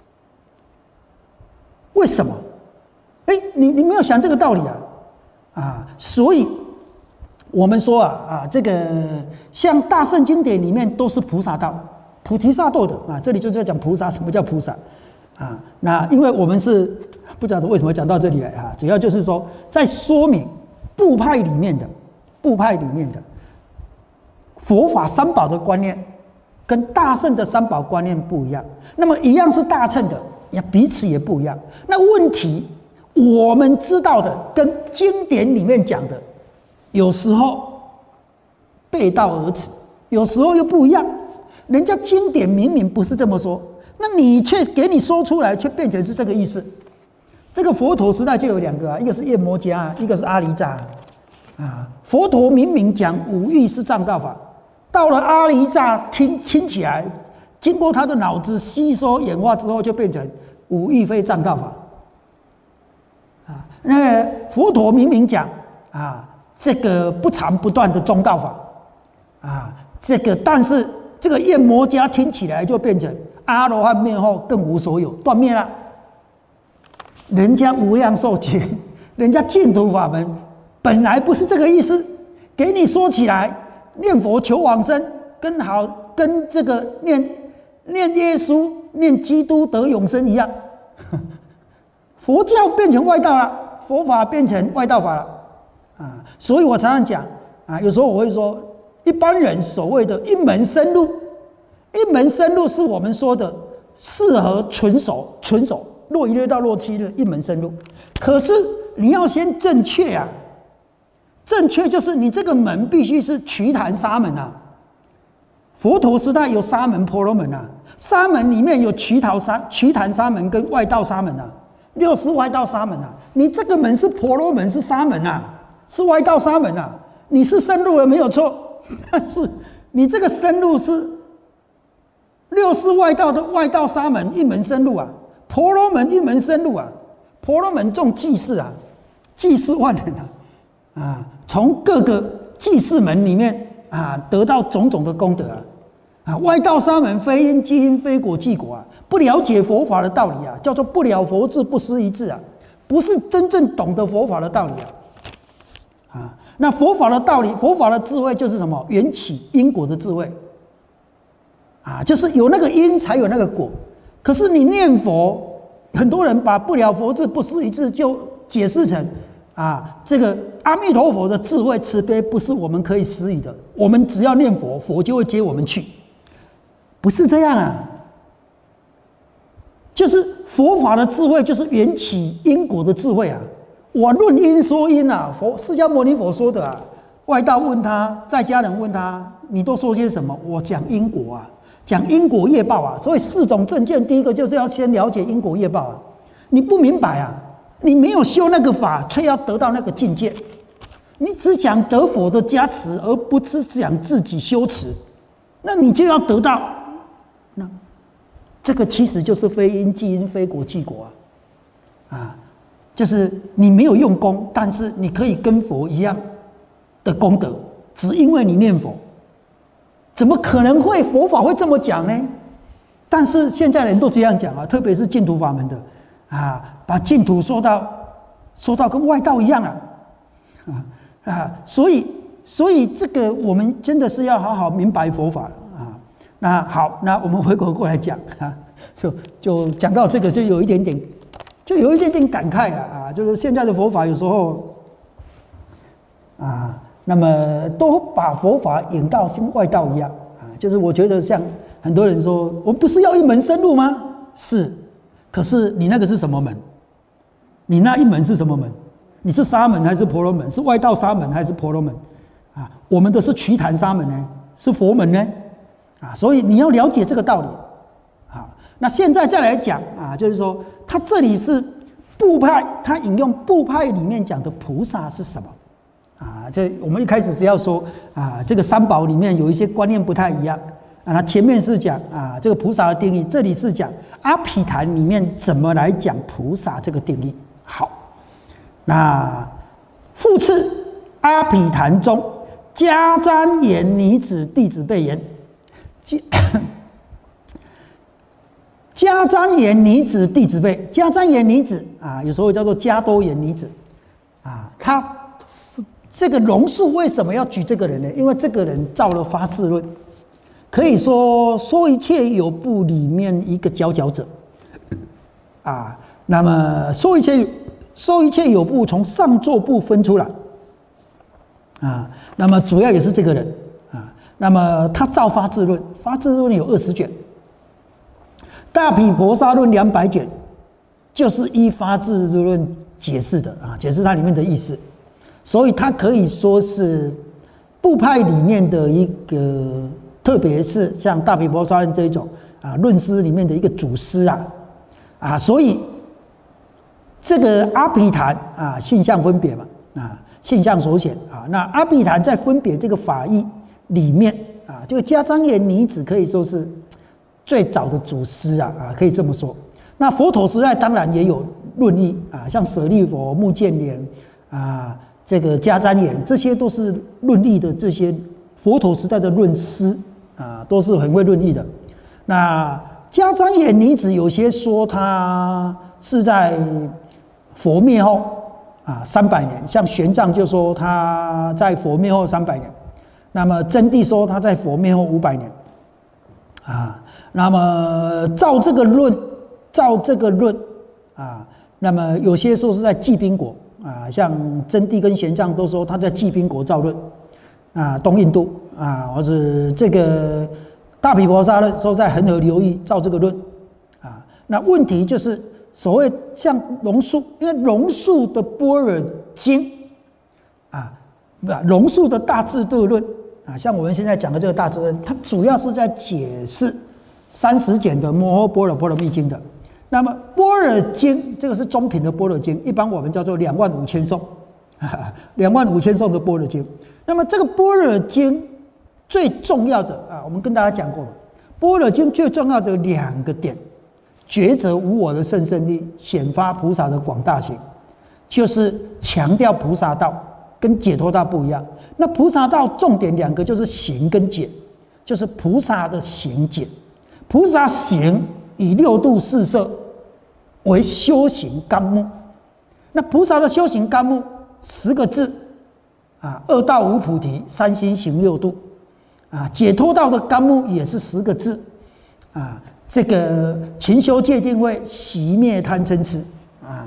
为什么？哎，你你没有想这个道理啊？啊，所以我们说啊啊，这个像大圣经典里面都是菩萨道、菩提萨埵的啊。这里就在讲菩萨，什么叫菩萨啊？那因为我们是不晓得为什么讲到这里来哈，主要就是说在说明部派里面的部派里面的佛法三宝的观念，跟大乘的三宝观念不一样。那么一样是大乘的，也彼此也不一样。那问题，我们知道的跟经典里面讲的，有时候背道而驰，有时候又不一样。人家经典明明不是这么说，那你却给你说出来，却变成是这个意思。这个佛陀时代就有两个啊，一个是夜摩迦，一个是阿离扎啊。佛陀明明讲五欲是障道法，到了阿离扎听听起来，经过他的脑子吸收演化之后，就变成五欲非障道法。啊，那佛陀明明讲啊，这个不长不断的中道法，啊，这个但是这个夜摩迦听起来就变成阿罗汉灭后更无所有，断灭了。人家无量寿经，人家净土法门本来不是这个意思，给你说起来，念佛求往生，跟好跟这个念念耶稣、念基督得永生一样。佛教变成外道了，佛法变成外道法了啊！所以我常常讲啊，有时候我会说，一般人所谓的一门深入，一门深入是我们说的适合纯熟，纯熟。若一日到若七日，一门深入。可是你要先正确啊，正确就是你这个门必须是瞿昙沙门啊。佛陀时代有沙门、婆罗门啊，沙门里面有瞿昙沙、瞿昙沙门跟外道沙门啊，六十外道沙门啊。你这个门是婆罗门，是沙门啊，是外道沙门啊。你是深入了没有错，但是你这个深入是六世外道的外道沙门一门深入啊。婆罗门一门深入啊，婆罗门重济世啊，济世万人啊，啊，从各个济世门里面啊得到种种的功德啊，啊，外道沙门非因即因，非果即果啊，不了解佛法的道理啊，叫做不了佛智，不思一智啊，不是真正懂得佛法的道理啊，啊，那佛法的道理，佛法的智慧就是什么？缘起因果的智慧，啊，就是有那个因才有那个果。可是你念佛，很多人把不了佛智、不思一智就解释成啊，这个阿弥陀佛的智慧慈悲不是我们可以施予的，我们只要念佛，佛就会接我们去，不是这样啊。就是佛法的智慧，就是缘起因果的智慧啊。我论因说因啊，佛释迦牟尼佛说的啊。外道问他，在家人问他，你都说些什么？我讲因果啊。讲因果业报啊，所以四种正见，第一个就是要先了解因果业报啊。你不明白啊，你没有修那个法，却要得到那个境界。你只讲得佛的加持，而不是讲自己修持，那你就要得到。那这个其实就是非因即因，非果即果啊，啊，就是你没有用功，但是你可以跟佛一样的功德，只因为你念佛。怎么可能会佛法会这么讲呢？但是现在人都这样讲啊，特别是净土法门的啊，把净土说到说到跟外道一样了啊啊！所以所以这个我们真的是要好好明白佛法啊。那好，那我们回过过来讲啊，就就讲到这个，就有一点点，就有一点点感慨了啊，就是现在的佛法有时候啊。 那么都把佛法引到像外道一样啊，就是我觉得像很多人说，我不是要一门深入吗？是，可是你那个是什么门？你那一门是什么门？你是沙门还是婆罗门？是外道沙门还是婆罗门？啊，我们的是瞿昙沙门呢，是佛门呢？啊，所以你要了解这个道理。啊，那现在再来讲啊，就是说他这里是部派，他引用部派里面讲的菩萨是什么？啊，这我们一开始是要说啊，这个三宝里面有一些观念不太一样啊。那前面是讲啊这个菩萨的定义，这里是讲阿毗昙里面怎么来讲菩萨这个定义。好，那复次阿毗昙中，迦旃延尼子弟子辈言，迦旃延尼子弟子辈，迦旃延尼子啊，有时候叫做迦多延尼子啊，他这个龙树为什么要举这个人呢？因为这个人造了发智论，可以说说一切有部里面一个佼佼者啊。那么说一切说一切有部从上座部分出来啊，那么主要也是这个人啊。那么他造发智论，发智论有二十卷，大毗婆沙论两百卷，就是依发智论解释的啊，解释它里面的意思。所以它可以说是部派里面的一个，特别是像大毗婆沙论这一种啊论师里面的一个祖师啊啊，所以这个阿毗昙啊性相分别嘛啊性相所显啊，那阿毗昙在分别这个法义里面啊，这个迦旃延尼子可以说是最早的祖师啊啊，可以这么说。那佛陀时代当然也有论义啊，像舍利佛、目犍连啊。这个迦旃延，这些都是论义的，这些佛陀时代的论师啊，都是很会论义的。那迦旃延尼子有些说他是在佛灭后啊三百年，像玄奘就说他在佛灭后三百年，那么真谛说他在佛灭后五百年啊。那么照这个论，照这个论啊，那么有些说是在寂宾国。啊，像真谛跟玄奘都说他在寂宾国造论，啊，东印度啊，或是这个大毗婆沙论说在恒河流域造这个论，啊，那问题就是所谓像龙树，因为龙树的般若经，啊，不，龙树的大智度论，啊，像我们现在讲的这个大智论，它主要是在解释三十简的摩诃般若波罗蜜经的。那么般若经这个是中品的般若经，一般我们叫做两万五千颂，两万五千颂的般若经。那么这个般若经最重要的啊，我们跟大家讲过了，般若经最重要的两个点，觉则无我的甚深力，显发菩萨的广大行，就是强调菩萨道跟解脱道不一样。那菩萨道重点两个就是行跟解，就是菩萨的行解，菩萨行以六度四摄为修行纲目。那菩萨的修行纲目十个字啊，二道无菩提，三心行六度啊。解脱道的纲目也是十个字啊，这个勤修戒定慧，息灭贪嗔痴啊，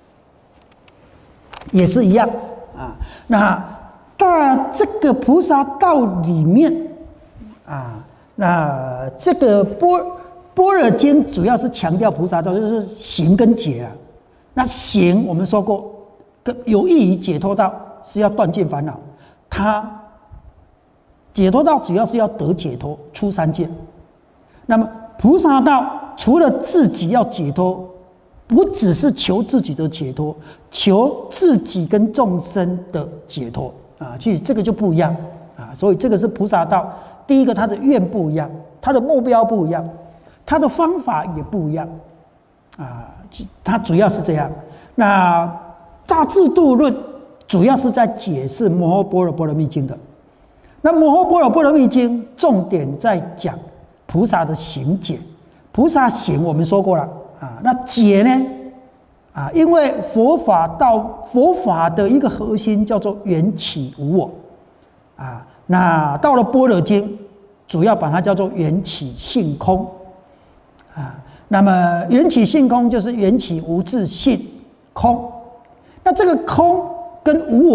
也是一样啊。那在这个菩萨道里面啊，那这个般般若经主要是强调菩萨道，就是行跟解啊。那行我们说过，有益于解脱道，是要断尽烦恼。它解脱道主要是要得解脱，出三界。那么菩萨道除了自己要解脱，不只是求自己的解脱，求自己跟众生的解脱啊。其实这个就不一样啊。所以这个是菩萨道，第一个它的愿不一样，它的目标不一样，它的方法也不一样啊。它主要是这样。那大智度论主要是在解释摩诃般若波罗蜜经的。那摩诃般若波罗蜜经重点在讲菩萨的行解。菩萨行我们说过了啊，那解呢啊，因为佛法到佛法的一个核心叫做缘起无我啊，那到了般若经，主要把它叫做缘起性空啊。那么缘起性空就是缘起无自性空，那这个空跟无我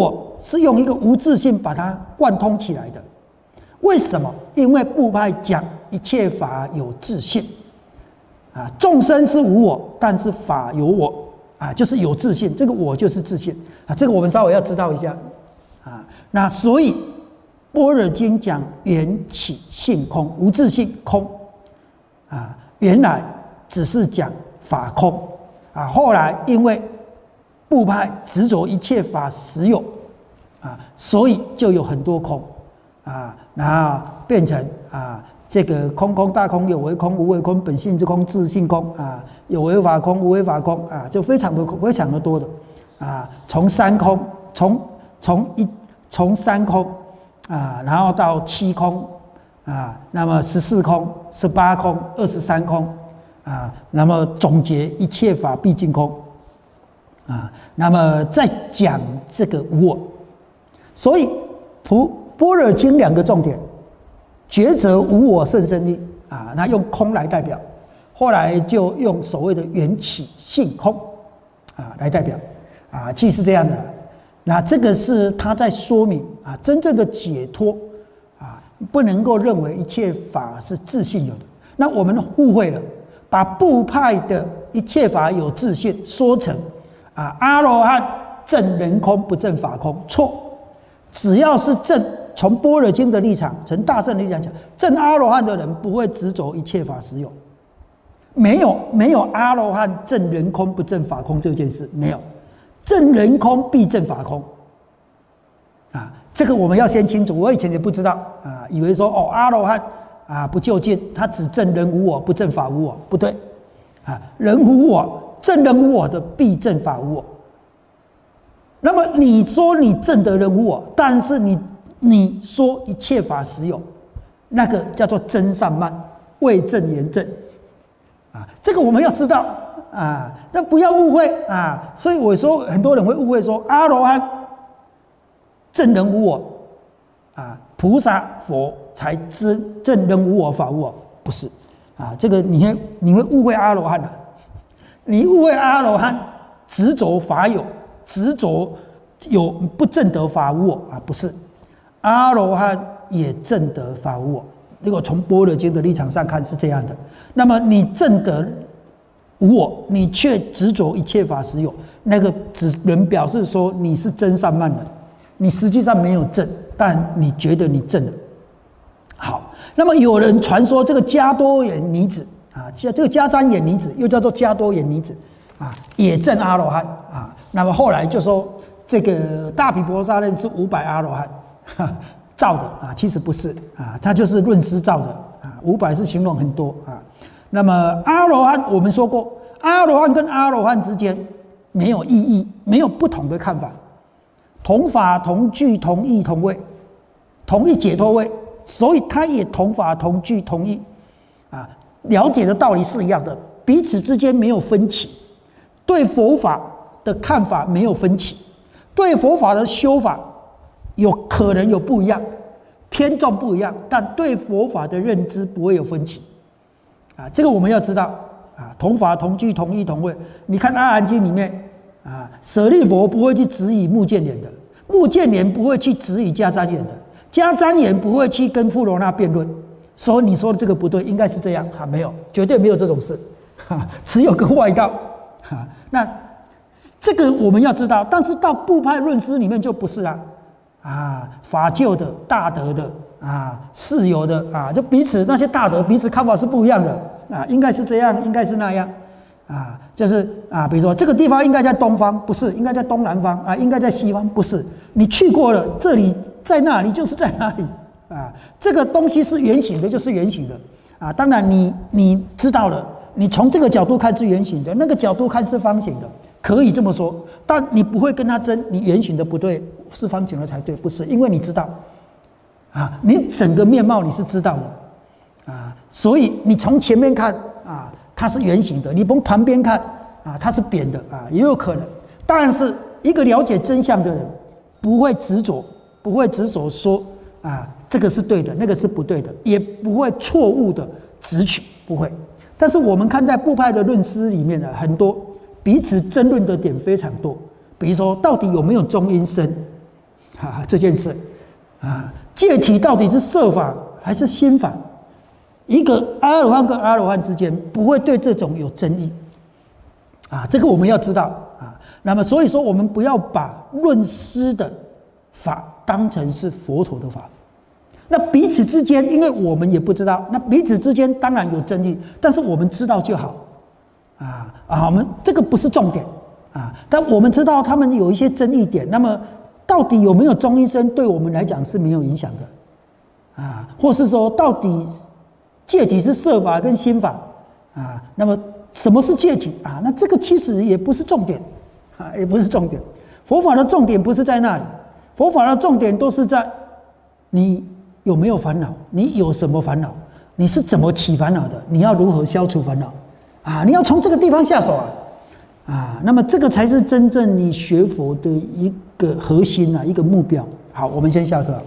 是用一个无自性把它贯通起来的。为什么？因为部派讲一切法有自性，啊，众生是无我，但是法有我，啊，就是有自性，这个我就是自性，啊，这个我们稍微要知道一下，啊，那所以般若经讲缘起性空，无自性空，啊，原来只是讲法空，啊，后来因为部派执着一切法实有，啊，所以就有很多空，啊，然后变成啊这个空空大空，有为空无为空，本性之空自性空，啊，有为法空无为法空，啊，就非常的非常的多的，啊，从三空，从从一从三空，啊，然后到七空，啊，那么十四空、十八空、二十三空，啊，那么总结一切法毕竟空。啊，那么再讲这个无我，所以普般若经两个重点，抉择无我甚深义啊，那用空来代表，后来就用所谓的缘起性空啊来代表啊，其实是这样的。那这个是他在说明啊，真正的解脱啊，不能够认为一切法是自性有的。那我们误会了，把部派的一切法有自性说成。啊，阿罗汉证人空不证法空，错。只要是证，从般若经的立场，从大乘的立场讲，证阿罗汉的人不会执着一切法实有，没有没有阿罗汉证人空不证法空这件事，没有。证人空必证法空，啊，这个我们要先清楚。我以前也不知道啊，以为说哦阿罗汉啊不究竟，他只证人无我，不证法无我，不对啊，人无我。证人无我的必证法无我。那么你说你证得人无我，但是你你说一切法实有，那个叫做真善慢，未证言证啊，这个我们要知道啊，那不要误会啊。所以我说很多人会误会说阿罗汉证人无我啊，菩萨佛才知证人无我法无我，不是啊，这个你会你会误会阿罗汉的。你误会阿罗汉执着法有，执着有不证得法无我啊，不是，阿罗汉也证得法无我。如果从般若经的立场上看是这样的，那么你证得无我，你却执着一切法实有，那个只能表示说你是真善慢人，你实际上没有证，但你觉得你证了。好，那么有人传说这个迦多眼女子。啊，这个迦旃延女子又叫做迦多眼女子，啊，也证阿罗汉啊。那么后来就说这个大毗婆沙论是五百阿罗汉哈造的啊，其实不是啊，它就是论师造的啊。五百是形容很多啊。那么阿罗汉我们说过，阿罗汉跟阿罗汉之间没有意义，没有不同的看法，同法同具同义同位，同一解脱位，所以它也同法同具同义啊。了解的道理是一样的，彼此之间没有分歧，对佛法的看法没有分歧，对佛法的修法有可能有不一样，偏重不一样，但对佛法的认知不会有分歧啊，这个我们要知道啊，同法同具同义同位。你看《阿含经》里面啊，舍利佛不会去质疑目犍连的，目犍连不会去质疑迦旃延的，迦旃延不会去跟富罗那辩论。说你说的这个不对，应该是这样哈，没有，绝对没有这种事，哈，只有跟外道，哈，那这个我们要知道，但是到部派论师里面就不是啊，啊，法救的、大德的啊、事有的啊，就彼此那些大德彼此看法是不一样的啊，应该是这样，应该是那样啊，就是啊，比如说这个地方应该在东方，不是，应该在东南方啊，应该在西方，不是，你去过了，这里在那里就是在那里。啊，这个东西是圆形的，就是圆形的啊。当然你，你你知道了，你从这个角度看是圆形的，那个角度看是方形的，可以这么说。但你不会跟他争，你圆形的不对，是方形的才对，不是？因为你知道，啊，你整个面貌你是知道的，啊，所以你从前面看啊，它是圆形的；你从旁边看啊，它是扁的啊，也有可能。但是一个了解真相的人，不会执着，不会执着说啊。这个是对的，那个是不对的，也不会错误的直取，不会。但是我们看在部派的论师里面呢，很多彼此争论的点非常多。比如说，到底有没有中阴身？ 啊这件事啊，戒体到底是色法还是心法？一个阿罗汉跟阿罗汉之间不会对这种有争议啊，这个我们要知道啊。那么所以说，我们不要把论师的法当成是佛陀的法。那彼此之间，因为我们也不知道，那彼此之间当然有争议，但是我们知道就好啊啊，我们这个不是重点啊，但我们知道他们有一些争议点，那么到底有没有中阴身，对我们来讲是没有影响的啊，或是说到底戒体是色法跟心法啊，那么什么是戒体啊？那这个其实也不是重点啊，也不是重点。佛法的重点不是在那里，佛法的重点都是在你有没有烦恼，你有什么烦恼，你是怎么起烦恼的，你要如何消除烦恼啊？你要从这个地方下手啊啊！那么这个才是真正你学佛的一个核心啊，一个目标。好，我们先下课。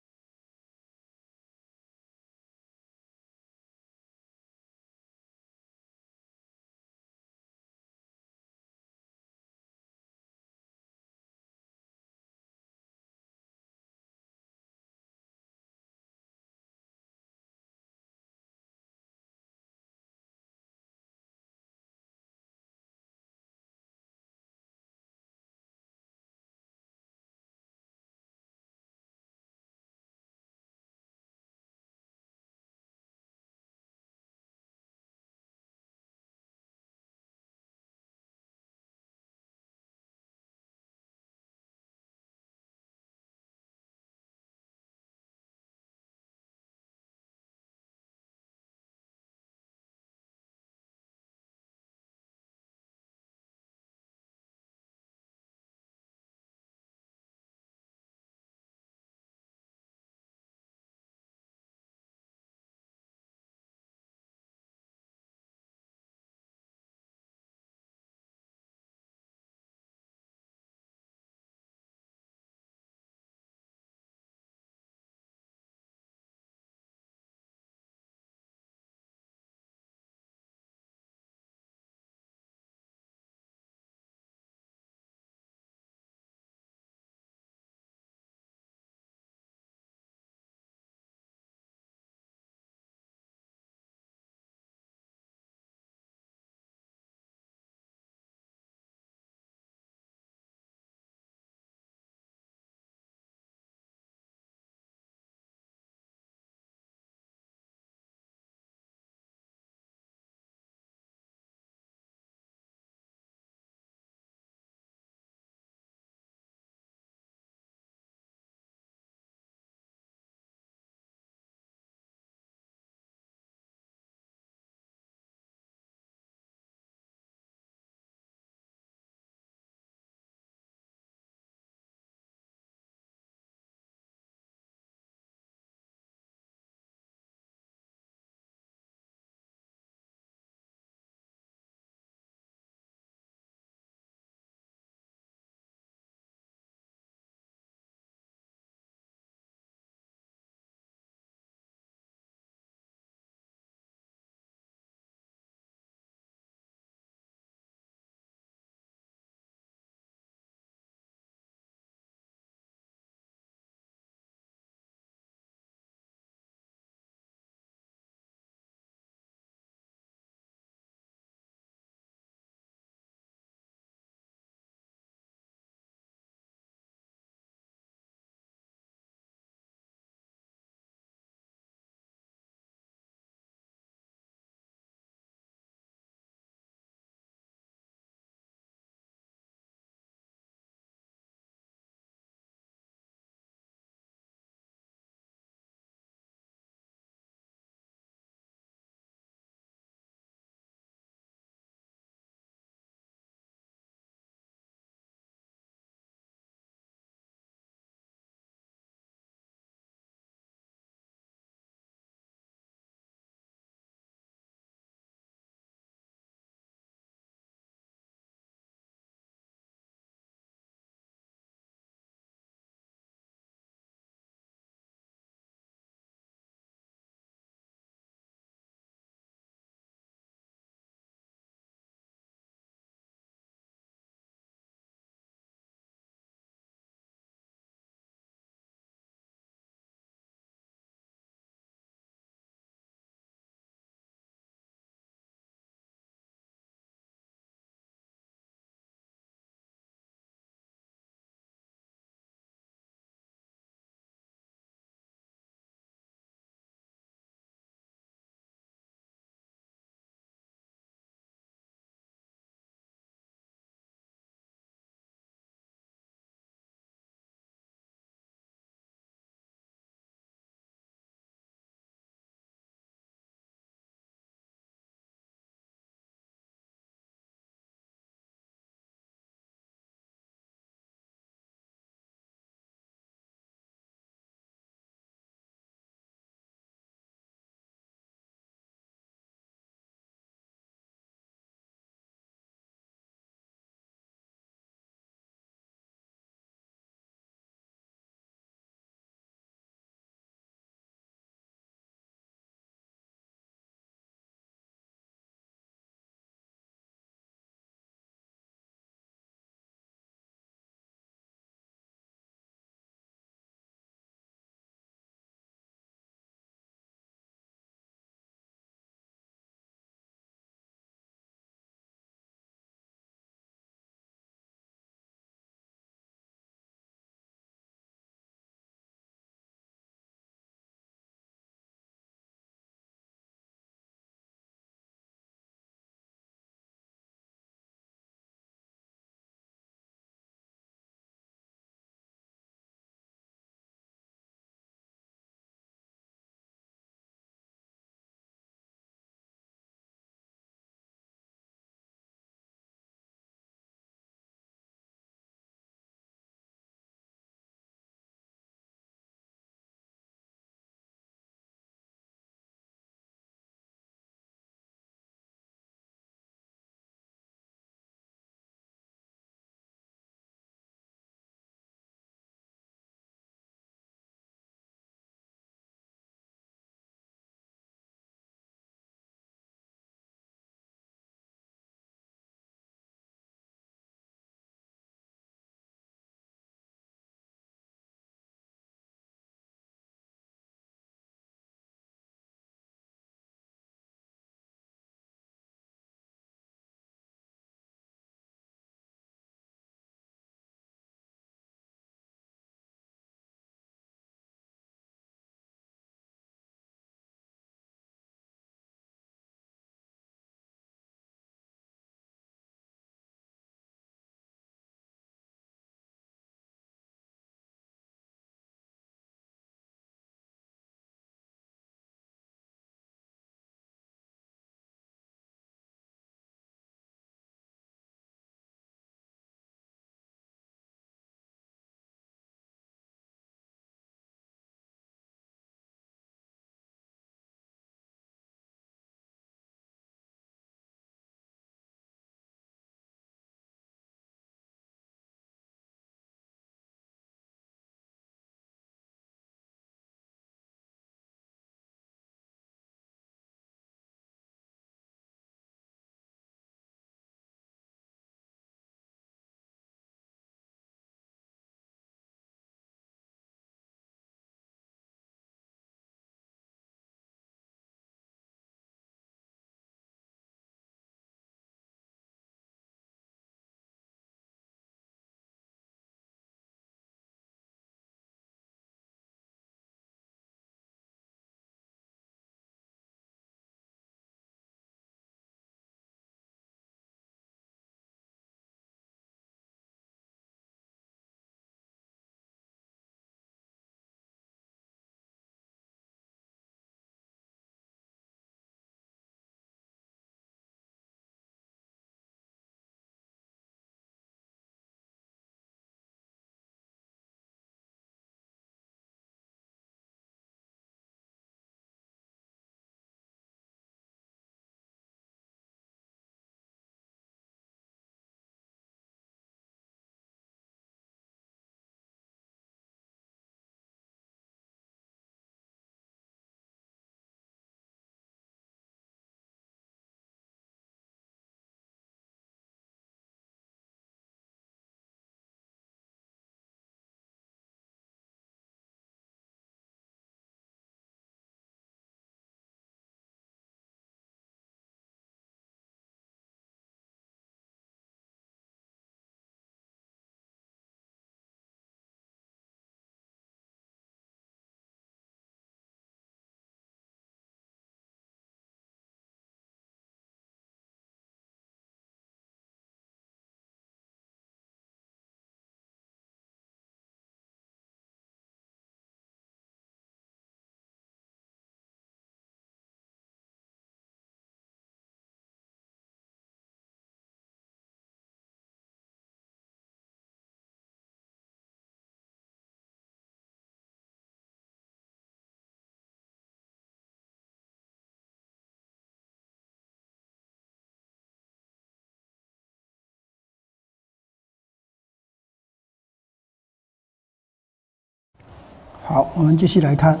好，我们继续来看。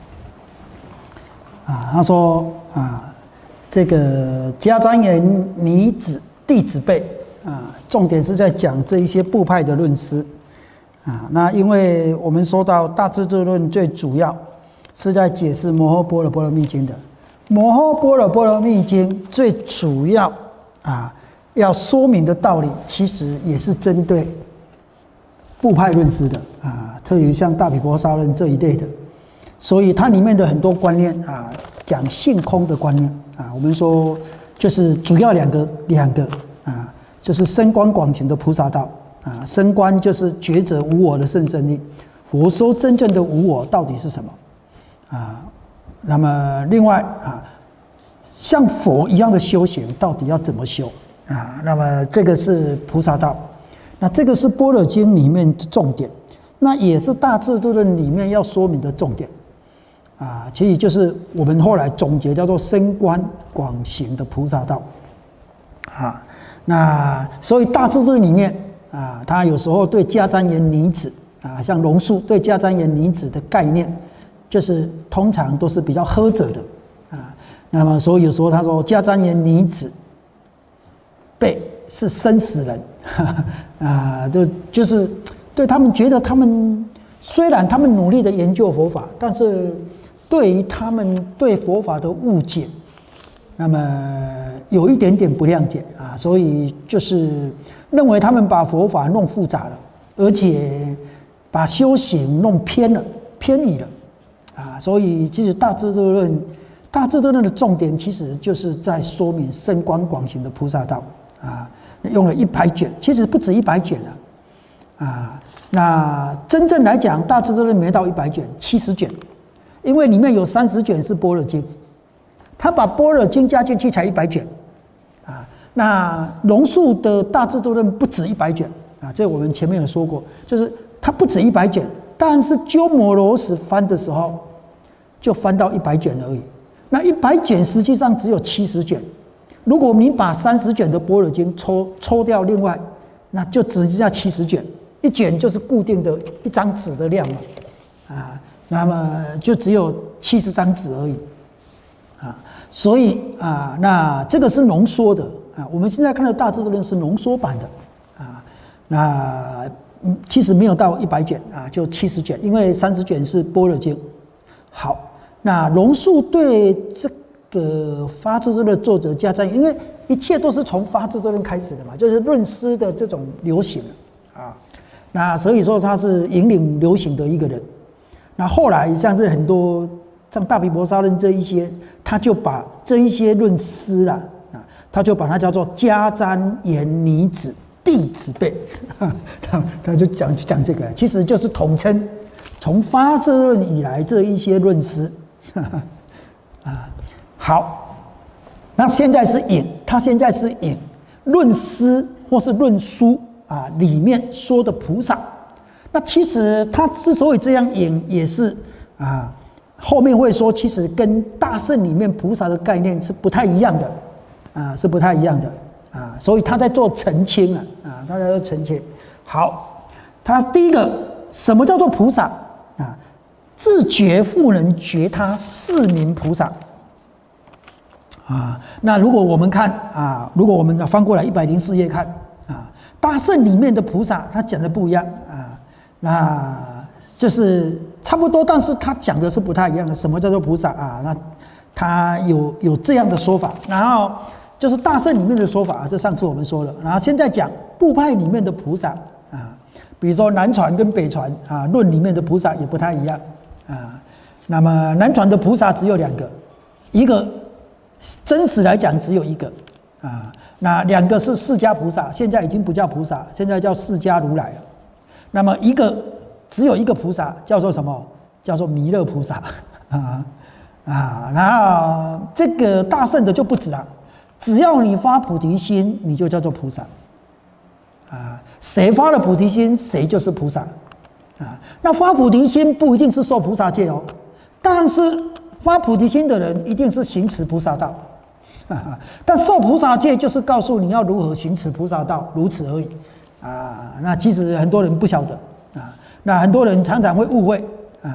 啊，他说啊，这个迦旃延尼子弟子辈啊，重点是在讲这一些部派的论师啊。那因为我们说到《大智度论》，最主要是在解释《摩诃般若波罗蜜经》的。《摩诃般若波罗蜜经》最主要啊要说明的道理，其实也是针对部派论师的啊，特别像大毗婆沙论这一类的。所以它里面的很多观念啊，讲性空的观念啊，我们说就是主要两个两个啊，就是深观广行的菩萨道啊，深观就是觉者无我的甚深义。佛说真正的无我到底是什么啊？那么另外啊，像佛一样的修行到底要怎么修啊？那么这个是菩萨道，那这个是般若经里面的重点，那也是大智度论里面要说明的重点。啊，其实就是我们后来总结叫做深观广行的菩萨道，啊，那所以大智度论里面啊，他有时候对迦旃延尼子啊，像龙树对迦旃延尼子的概念，就是通常都是比较呵责的啊。那么所以有时候他说迦旃延尼子辈是生死人，哈哈啊，就就是对他们觉得他们虽然他们努力的研究佛法，但是对于他们对佛法的误解，那么有一点点不谅解啊，所以就是认为他们把佛法弄复杂了，而且把修行弄偏了、偏移了啊，所以其实大智度论、大智度论的重点其实就是在说明深观广行的菩萨道啊，用了一百卷，其实不止一百卷啊，啊，那真正来讲，大智度论没到一百卷，七十卷。因为里面有三十卷是般若经，他把般若经加进去才一百卷，啊，那龙树的大智度论不止一百卷啊，这我们前面有说过，就是它不止一百卷，但是鸠摩罗什翻的时候就翻到一百卷而已。那一百卷实际上只有七十卷，如果你把三十卷的般若经抽抽掉，另外那就只剩下七十卷，一卷就是固定的一张纸的量嘛，啊。那么就只有七十张纸而已，啊，所以啊，那这个是浓缩的啊。我们现在看到大智度论是浓缩版的啊，那其实没有到一百卷啊，就七十卷，因为三十卷是般若经。好，那龙树对这个发智度论作者迦旃延，因为一切都是从发智度论开始的嘛，就是论师的这种流行啊，那所以说他是引领流行的一个人。那后来像是很多像大毗婆沙论这一些，他就把这一些论师啊，啊，他就把它叫做迦旃延尼子弟子辈，他他就讲讲这个，其实就是统称从发智论以来这一些论师，啊，好，那现在是引，他现在是引论师或是论书啊里面说的菩萨。那其实他之所以这样引，也是啊，后面会说，其实跟大乘里面菩萨的概念是不太一样的，啊，是不太一样的啊，所以他在做澄清啊，啊，他在做澄清。好，他第一个，什么叫做菩萨啊？自觉复能觉他，是名菩萨啊。那如果我们看啊，如果我们翻过来一百零四页看啊，大乘里面的菩萨，他讲的不一样啊。那就是差不多，但是他讲的是不太一样的。什么叫做菩萨啊？那他有有这样的说法，然后就是大乘里面的说法啊，这上次我们说了。然后现在讲部派里面的菩萨啊，比如说南传跟北传啊，论里面的菩萨也不太一样啊。那么南传的菩萨只有两个，一个真实来讲只有一个啊，那两个是释迦菩萨，现在已经不叫菩萨，现在叫释迦如来了。那么一个只有一个菩萨，叫做什么？叫做弥勒菩萨啊啊！然后这个大乘的就不止了，只要你发菩提心，你就叫做菩萨啊。谁发了菩提心，谁就是菩萨啊。那发菩提心不一定是受菩萨戒哦，但是发菩提心的人一定是行持菩萨道啊。但受菩萨戒就是告诉你要如何行持菩萨道，如此而已。啊，那其实很多人不晓得啊，那很多人常常会误会啊，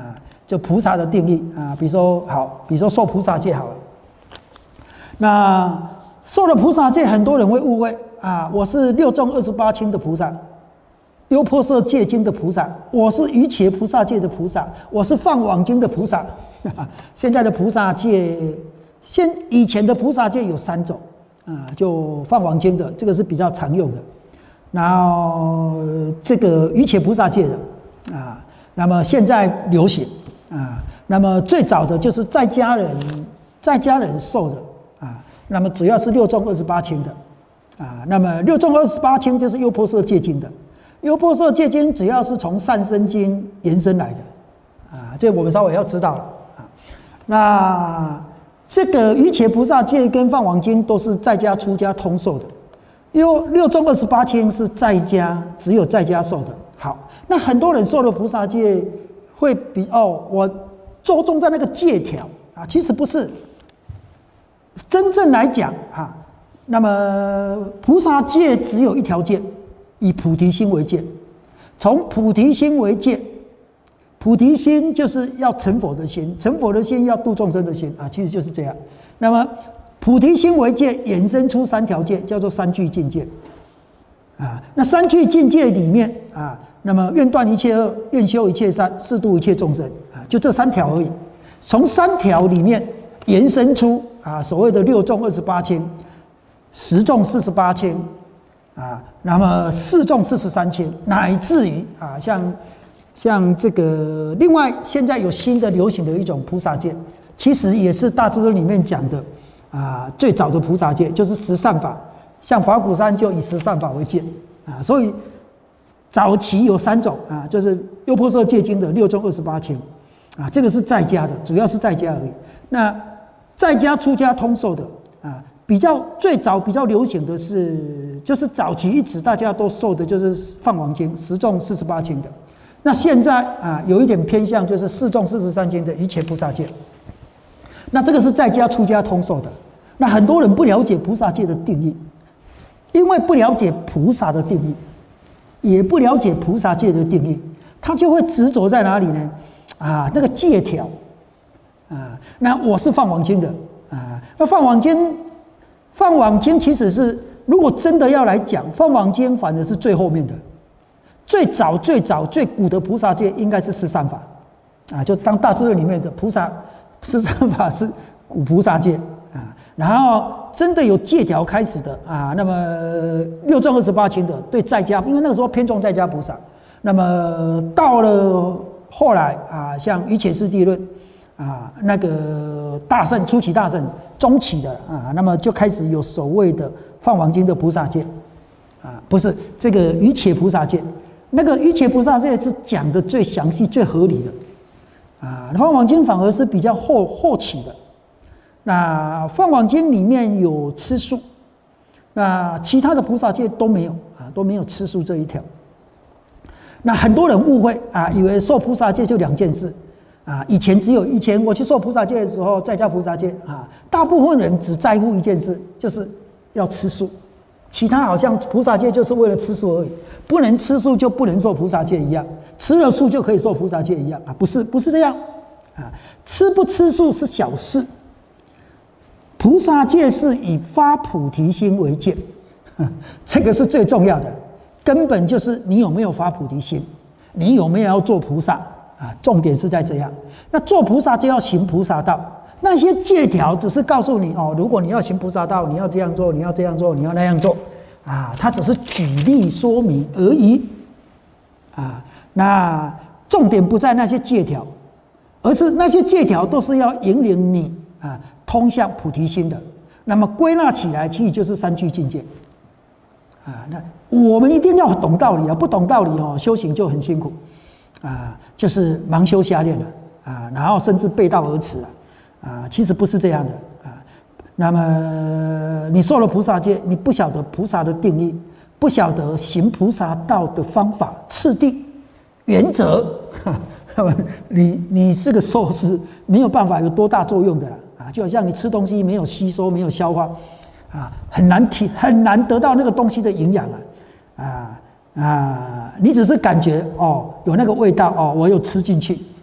就菩萨的定义啊，比如说好，比如说受菩萨戒好了。那受了菩萨戒，很多人会误会啊，我是六众二十八轻的菩萨，优婆塞戒经的菩萨，我是瑜伽菩萨戒的菩萨，我是放网经的菩萨。现在的菩萨戒，现以前的菩萨戒有三种啊，就放网经的，这个是比较常用的。然后这个瑜伽菩萨戒的啊，那么现在流行。啊，那么最早的就是在家人，在家人受的啊，那么主要是六众二十八轻的啊，那么六众二十八轻就是优婆塞戒经的，优婆塞戒经主要是从善生经延伸来的啊，这我们稍微要知道了啊。那这个瑜伽菩萨戒跟放网经都是在家出家通受的，因为六众二十八轻是在家只有在家受的。好，那很多人受了菩萨戒。会比哦，我着重在那个戒条啊，其实不是。真正来讲啊，那么菩萨戒只有一条戒，以菩提心为戒。从菩提心为戒，菩提心就是要成佛的心，成佛的心要度众生的心啊，其实就是这样。那么菩提心为戒，衍生出三条戒，叫做三具境界啊。那三具境界里面啊。那么愿断一切恶，愿修一切善，誓度一切众生啊，就这三条而已。从三条里面延伸出啊，所谓的六众二十八轻，十众四十八轻啊，那么四众四十三轻，乃至于啊，像像这个，另外现在有新的流行的一种菩萨戒，其实也是大智论里面讲的啊，最早的菩萨戒就是十善法，像法鼓山就以十善法为戒啊，所以。早期有三种啊，就是优婆塞戒经的六众二十八轻啊，这个是在家的，主要是在家而已。那在家出家通受的啊，比较最早比较流行的是，就是早期一直大家都受的就是放网经十众四十八轻的。那现在啊，有一点偏向就是四众四十三轻的瑜伽菩萨戒。那这个是在家出家通受的。那很多人不了解菩萨戒的定义，因为不了解菩萨的定义。也不了解菩萨戒的定义，他就会执着在哪里呢？啊，那个戒条啊，那我是放网经的啊，那放网经，放网经其实是，如果真的要来讲，放网经反而是最后面的，最早最早最古的菩萨戒应该是十善法啊，就当大智论里面的菩萨十善法是古菩萨戒啊，然后。真的有戒条开始的啊，那么六众二十八轻的对在家，因为那个时候偏重在家菩萨。那么到了后来啊，像瑜伽师地论啊，那个大乘初期大乘中期的啊，那么就开始有所谓的放网经的菩萨戒啊，不是这个瑜伽菩萨戒，那个瑜伽菩萨戒是讲的最详细、最合理的啊，放网经反而是比较后后期的。那放网经里面有吃素，那其他的菩萨戒都没有啊，都没有吃素这一条。那很多人误会啊，以为受菩萨戒就两件事啊。以前只有以前我去受菩萨戒的时候，在家菩萨戒啊，大部分人只在乎一件事，就是要吃素，其他好像菩萨戒就是为了吃素而已，不能吃素就不能受菩萨戒一样，吃了素就可以受菩萨戒一样啊，不是不是这样啊，吃不吃素是小事。菩萨戒是以发菩提心为戒，这个是最重要的，根本就是你有没有发菩提心，你有没有要做菩萨啊？重点是在这样。那做菩萨就要行菩萨道，那些戒条只是告诉你哦，如果你要行菩萨道，你要这样做，你要这样做，你要那样做啊，它只是举例说明而已啊。那重点不在那些戒条，而是那些戒条都是要引领你啊。通向菩提心的，那么归纳起来，其实就是三具境界啊。那我们一定要懂道理啊，不懂道理哦，修行就很辛苦啊，就是盲修瞎练了啊，然后甚至背道而驰了啊。其实不是这样的啊。那么你受了菩萨戒，你不晓得菩萨的定义，不晓得行菩萨道的方法、次第、原则，那么你你这个受是没有办法有多大作用的了。就好像你吃东西没有吸收、没有消化，啊，很难体很难得到那个东西的营养啊啊啊！你只是感觉哦，有那个味道哦，我有吃进去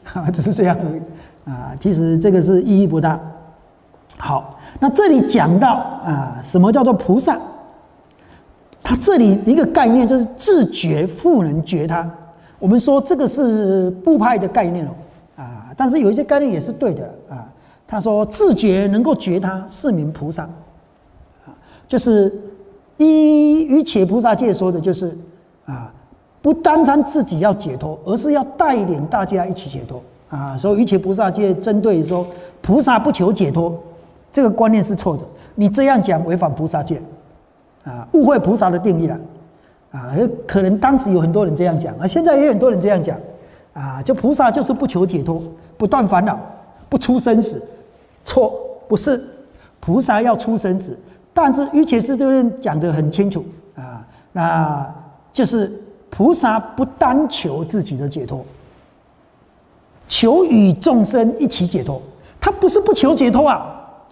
啊，只是这样而已啊。其实这个是意义不大。好，那这里讲到啊，什么叫做菩萨？它这里一个概念就是自觉复能觉他。我们说这个是部派的概念哦，啊，但是有一些概念也是对的啊。他说自觉能够觉他，是名菩萨。啊，就是依于且菩萨戒说的，就是啊。不单单自己要解脱，而是要带领大家一起解脱啊！所以瑜伽菩萨戒针对说菩萨不求解脱，这个观念是错的。你这样讲违反菩萨戒啊，误会菩萨的定义了啊！可能当时有很多人这样讲啊，现在也有很多人这样讲啊，就菩萨就是不求解脱，不断烦恼，不出生死。错，不是，菩萨要出生死，但是瑜伽师这边讲得很清楚啊，那就是。菩萨不单求自己的解脱，求与众生一起解脱。他不是不求解脱啊，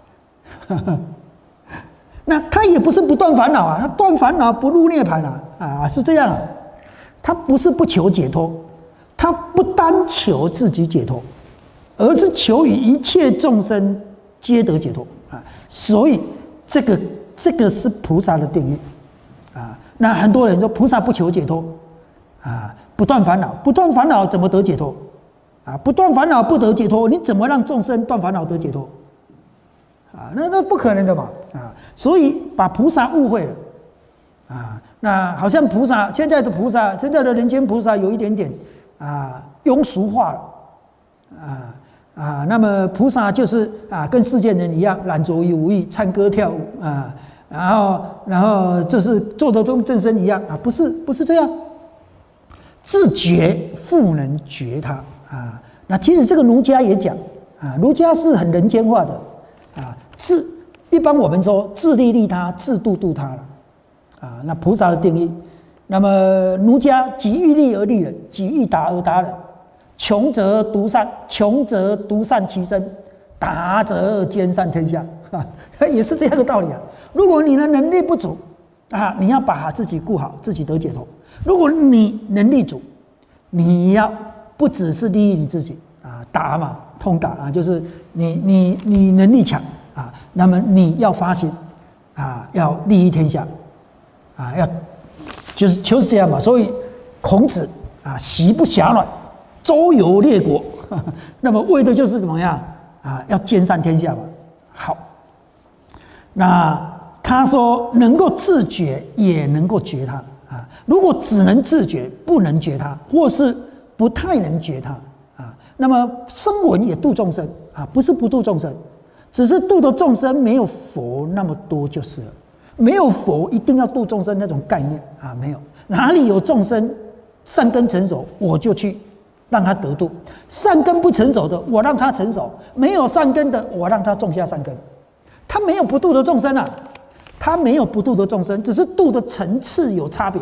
那他也不是不断烦恼啊，他断烦恼不入涅槃啊，啊是这样啊。他不是不求解脱，他不单求自己解脱，而是求与一切众生皆得解脱啊。所以这个这个是菩萨的定义啊。那很多人说菩萨不求解脱。啊，不断烦恼，不断烦恼怎么得解脱？啊，不断烦恼不得解脱，你怎么让众生断烦恼得解脱？啊，那那不可能的嘛！啊，所以把菩萨误会了。啊，那好像菩萨现在的菩萨，现在的人间菩萨有一点点啊庸俗化了。啊啊，那么菩萨就是啊跟世间人一样，懒着于无益，唱歌跳舞啊，然后然后就是做得跟正身一样啊，不是不是这样。自觉复能觉他啊，那其实这个儒家也讲啊，儒家是很人间化的啊，自一般我们说自利利他，自度度他了啊。那菩萨的定义，那么儒家己欲利而利人，己欲达而达人，穷则独善，穷则独善其身，达则兼善天下啊，也是这样的道理啊。如果你的能力不足啊，你要把自己顾好，自己得解脱。如果你能力足，你要不只是利益你自己啊，达嘛，通达啊，就是你你你能力强啊，那么你要发心啊，要利益天下啊，要就是就是这样嘛。所以孔子啊，习不暇卵，周游列国，呵呵那么为的就是怎么样啊？要兼善天下嘛。好，那他说能够自觉，也能够觉他。啊，如果只能自觉，不能觉他，或是不太能觉他啊，那么声闻也度众生啊，不是不度众生，只是度的众生没有佛那么多就是了。没有佛一定要度众生那种概念啊，没有。哪里有众生善根成熟，我就去让他得度；善根不成熟的，我让他成熟；没有善根的，我让他种下善根。他没有不度的众生啊。他没有不度的众生，只是度的层次有差别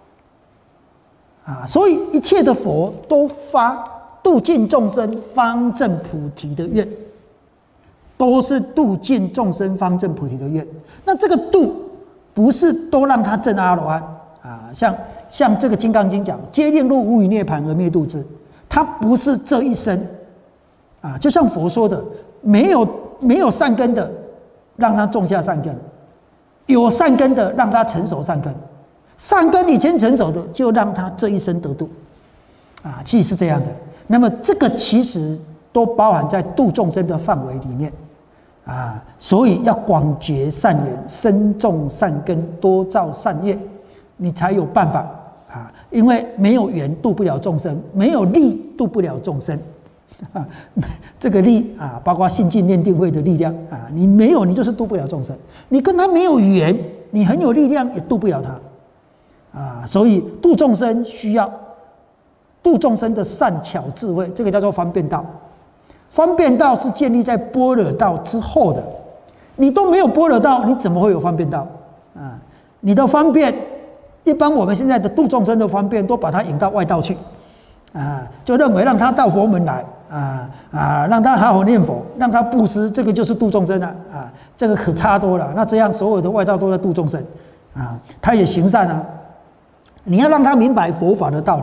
啊，所以一切的佛都发度尽众生方正菩提的愿，都是度尽众生方正菩提的愿。那这个度不是都让他证阿罗汉啊，像像这个《金刚经》讲，皆令入无余涅盘而灭度之，他不是这一生啊，就像佛说的，没有没有善根的，让他种下善根。有善根的，让他成熟善根；善根已经成熟的，就让他这一生得度。啊，其实是这样的。那么这个其实都包含在度众生的范围里面。啊，所以要广结善缘，深种善根，多造善业，你才有办法啊。因为没有缘度不了众生，没有力度不了众生。啊，这个力啊，包括信进念定慧的力量啊，你没有，你就是度不了众生。你跟他没有缘，你很有力量也度不了他啊。所以度众生需要度众生的善巧智慧，这个叫做方便道。方便道是建立在般若道之后的，你都没有般若道，你怎么会有方便道啊？你的方便，一般我们现在的度众生的方便，都把它引到外道去啊，就认为让他到佛门来。啊啊！让他好好念佛，让他布施，这个就是度众生了啊！这个可差多了。那这样所有的外道都在度众生啊，他也行善啊。你要让他明白佛法的道理，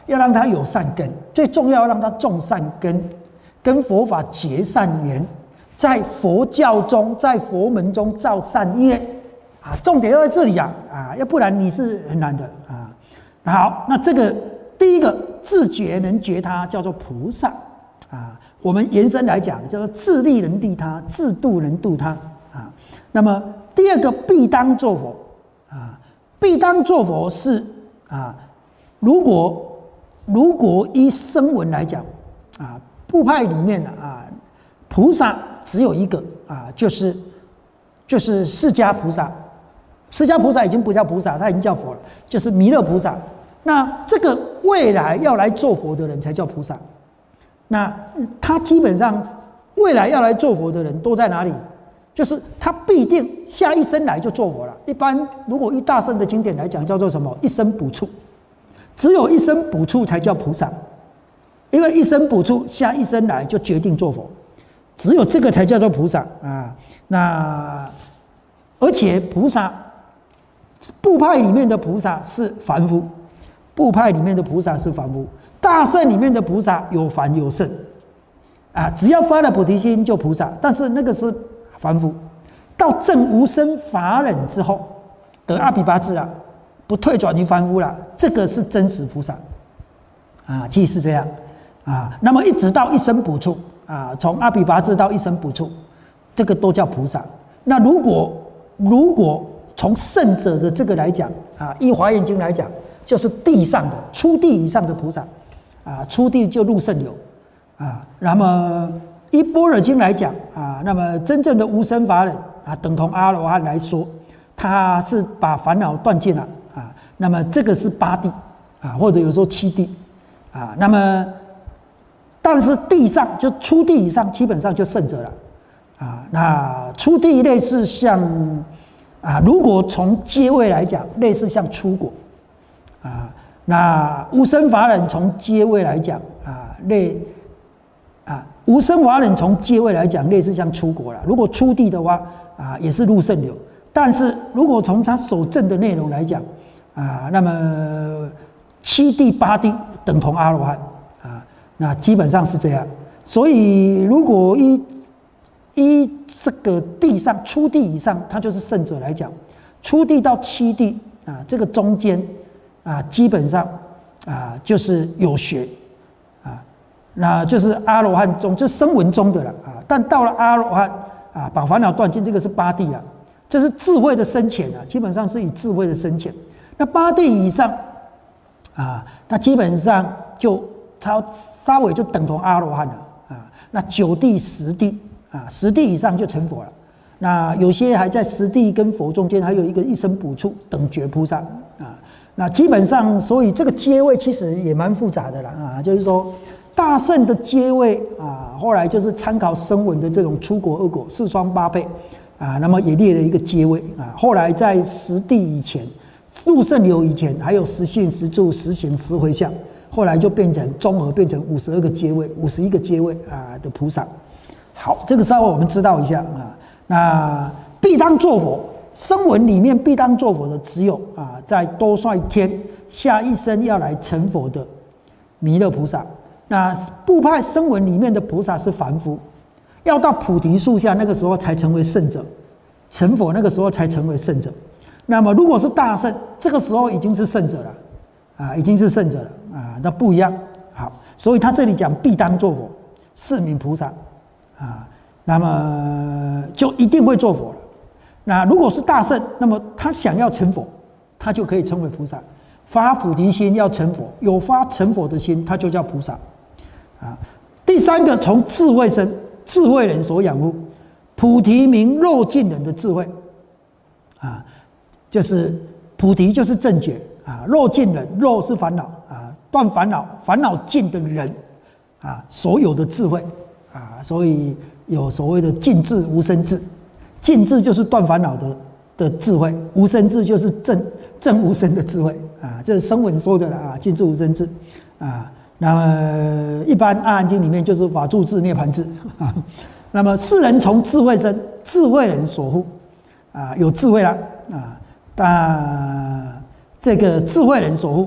要让他有善根，最重要让他种善根，跟佛法结善缘，在佛教中，在佛门中造善业啊，重点要在这里啊啊，要不然你是很难的啊。好，那这个第一个自觉能觉他叫做菩萨啊，我们延伸来讲叫做自利能利他，自度能度他啊。那么第二个必当作佛啊，必当作佛是啊，如果如果依声闻来讲啊，部派里面的啊，菩萨只有一个啊，就是就是释迦菩萨。释迦菩萨已经不叫菩萨，他已经叫佛了，就是弥勒菩萨。那这个未来要来做佛的人才叫菩萨。那他基本上未来要来做佛的人都在哪里？就是他必定下一生来就做佛了。一般如果依大乘的经典来讲，叫做什么？一生补处，只有一生补处才叫菩萨，因为一生补处下一生来就决定做佛，只有这个才叫做菩萨啊。那而且菩萨部派里面的菩萨是凡夫，部派里面的菩萨是凡夫，大乘里面的菩萨有凡有圣啊，只要发了菩提心就菩萨，但是那个是凡夫。到证无生法忍之后，得阿毗跋致了，不退转于凡夫了，这个是真实菩萨啊，即是这样啊。那么一直到一生补处啊，从阿毗跋致到一生补处，这个都叫菩萨。那如果如果从圣者的这个来讲啊，依华严经来讲，就是地上的初地以上的菩萨啊，初地就入圣流啊。那么依般若经来讲啊，那么真正的无生法忍啊，等同阿罗汉来说，他是把烦恼断尽了啊。那么这个是八地啊，或者有时候七地啊。那么但是地上就初地以上，基本上就圣者了啊。那初地类似像啊，如果从阶位来讲，类似像初果啊。那无生法忍从阶位来讲啊，类啊无生法忍从阶位来讲，类似像初果了。如果初地的话啊，也是入圣流。但是如果从他所证的内容来讲啊，那么七地八地等同阿罗汉啊，那基本上是这样。所以如果依依这个地上初地以上，它就是圣者来讲，初地到七地啊，这个中间啊，基本上啊就是有学啊，那就是阿罗汉中，就声闻中的了啊。但到了阿罗汉啊，把烦恼断尽，这个是八地了，这是智慧的深浅啊，基本上是以智慧的深浅。那八地以上啊，那基本上就稍稍微就等同阿罗汉了啊。那九地、十地。啊，十地以上就成佛了。那有些还在十地跟佛中间，还有一个一生补处等觉菩萨啊。那基本上，所以这个阶位其实也蛮复杂的啦啊。就是说，大乘的阶位啊，后来就是参考声闻的这种初果、二果、四双八倍啊，那么也列了一个阶位啊。后来在十地以前、入圣流以前，还有十信、十住、十行、十回向，后来就变成综合变成五十二个阶位、五十一个阶位啊的菩萨。好，这个稍微我们知道一下啊。那必当作佛，声闻里面必当作佛的只有啊，在多率天下一生要来成佛的弥勒菩萨。那部派声闻里面的菩萨是凡夫，要到菩提树下那个时候才成为圣者，成佛那个时候才成为圣者。那么如果是大圣，这个时候已经是圣者了啊，已经是圣者了啊，那不一样。好，所以他这里讲必当作佛，是名菩萨。啊，那么就一定会做佛了。那如果是大圣，那么他想要成佛，他就可以称为菩萨。发菩提心要成佛，有发成佛的心，他就叫菩萨。啊，第三个从智慧生，智慧人所养护，菩提名肉尽人的智慧。啊，就是菩提就是正觉啊，肉尽人，肉是烦恼啊，断烦恼，烦恼尽的人啊，所有的智慧。啊，所以有所谓的尽智无生智，尽智就是断烦恼的的智慧，无生智就是正正无生的智慧啊，这是声闻说的了啊，尽智无生智啊。那么一般阿含经里面就是法住智、涅盘智啊。那么世人从智慧生，智慧人所护啊，有智慧了啊，但这个智慧人所护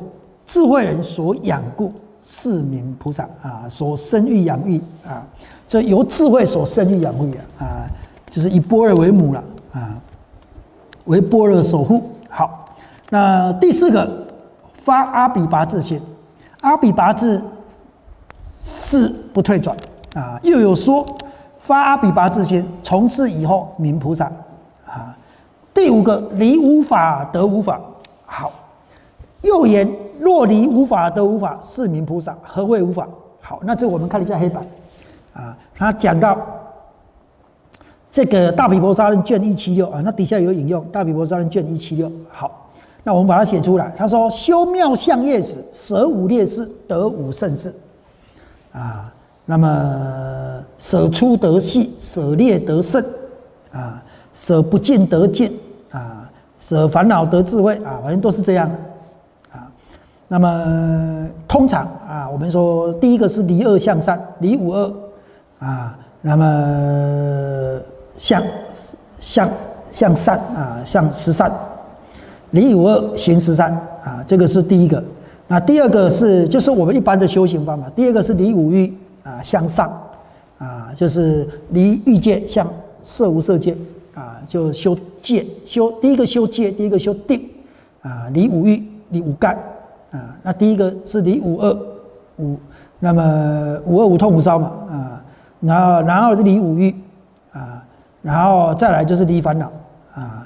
智慧人所养故，是名菩萨啊，所生育养育啊，所以由智慧所生育养育啊，啊，就是以般若为母了啊，为般若守护。好，那第四个发阿比拔智心，阿比拔智是不退转啊，又有说发阿比拔智心，从此以后名菩萨啊。第五个离无法得无法，好，又言若离无法得无法，是名菩萨。何谓无法？好，那这我们看一下黑板啊，他讲到这个大毗婆沙论卷一七六啊，那底下有引用大毗婆沙论卷一七六。好，那我们把它写出来。他说：修妙相业时，舍五劣势，得五胜事啊。那么舍出得细，舍劣得胜啊，舍不尽得尽啊，舍烦恼得智慧啊，反正都是这样啊。那么通常啊，我们说第一个是离恶向善，离五恶啊，那么向向向善啊，向十善，离五恶行十善啊，这个是第一个。那第二个是就是我们一般的修行方法，第二个是离五欲啊向上啊，就是离欲界向色无色界啊，就修戒，修第一个修戒，第一个修定啊，离五欲，离五盖啊。那第一个是离五恶五，那么五恶五痛五烧嘛啊，然后然后离五欲啊，然后再来就是离烦恼啊。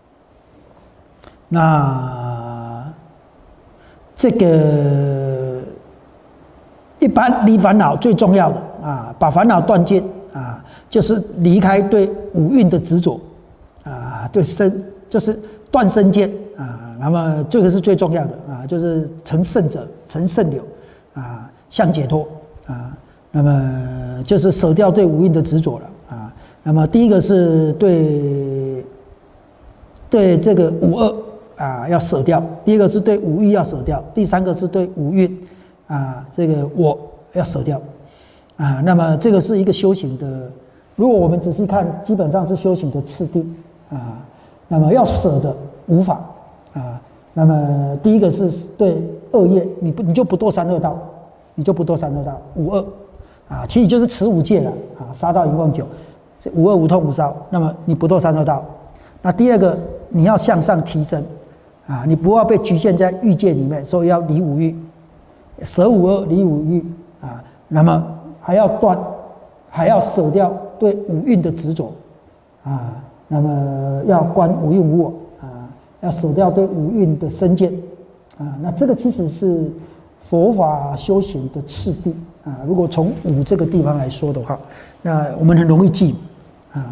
那这个一般离烦恼最重要的啊，把烦恼断尽啊，就是离开对五蕴的执着啊，对身就是断身见啊，那么这个是最重要的啊，就是成圣者，成圣流啊，向解脱啊，那么就是舍掉对五蕴的执着了啊。那么第一个是对对这个五恶啊要舍掉，第二个是对五欲要舍掉，第三个是对五蕴啊这个我要舍掉啊。那么这个是一个修行的，如果我们仔细看，基本上是修行的次第啊。那么要舍的无法啊。那么第一个是对恶业，你不你就不堕三恶道，你就不堕三恶道，五恶啊，其实就是持五戒了啊，杀盗淫妄酒，这五恶五痛五烧，那么你不堕三恶道。那第二个你要向上提升啊，你不要被局限在欲界里面，所以要离五欲，舍五恶，离五欲啊。那么还要断，还要舍掉对五蕴的执着啊。那么要观五蕴无我啊，要舍掉对五蕴的身见啊。那这个其实是佛法修行的次第啊。如果从五这个地方来说的话，那我们很容易记啊。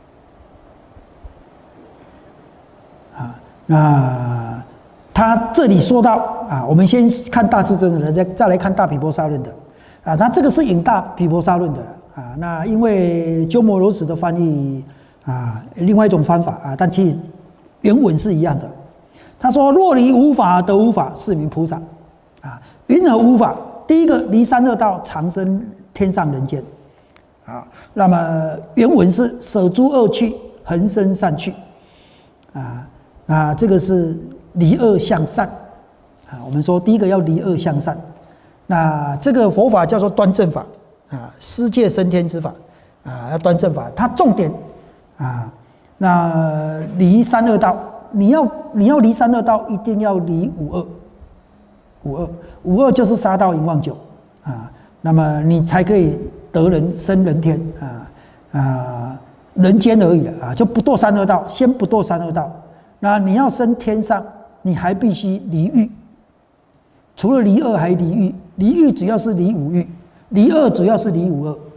啊，那他这里说到啊，我们先看大智真人，再再来看大毗婆沙论的啊。他这个是引大毗婆沙论的了啊。那因为鸠摩罗什的翻译啊，另外一种方法啊，但其实原文是一样的。他说：若离无法得无法，是名菩萨啊。云何无法？第一个离三恶道，长生天上人间啊。那么原文是舍诸恶趣，恒生善趣啊。那这个是离恶向善啊。我们说第一个要离恶向善，那这个佛法叫做端正法啊，施戒升天之法啊，要端正法。它重点啊，那离三恶道，你要你要离三恶道，一定要离五恶，五恶五恶就是杀盗淫妄酒啊，那么你才可以得人生人天啊啊，人间而已了啊，就不堕三恶道，先不堕三恶道。那你要升天上，你还必须离欲，除了离恶还离欲，离欲主要是离五欲，离恶主要是离五恶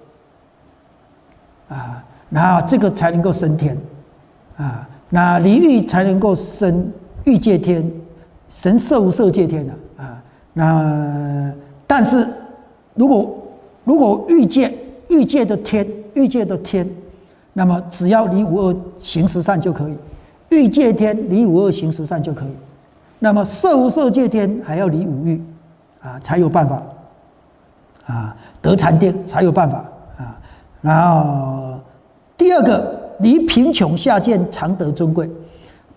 啊，然后这个才能够升天啊，那离欲才能够升欲界天，神色无色界天啊啊，那但是如果如果欲界欲界的天欲界的天，那么只要离五恶行十善就可以。欲界天离五恶行十善就可以，那么色无色界天还要离五欲啊，才有办法啊得禅定，才有办法啊。然后第二个离贫穷下贱，常得尊贵。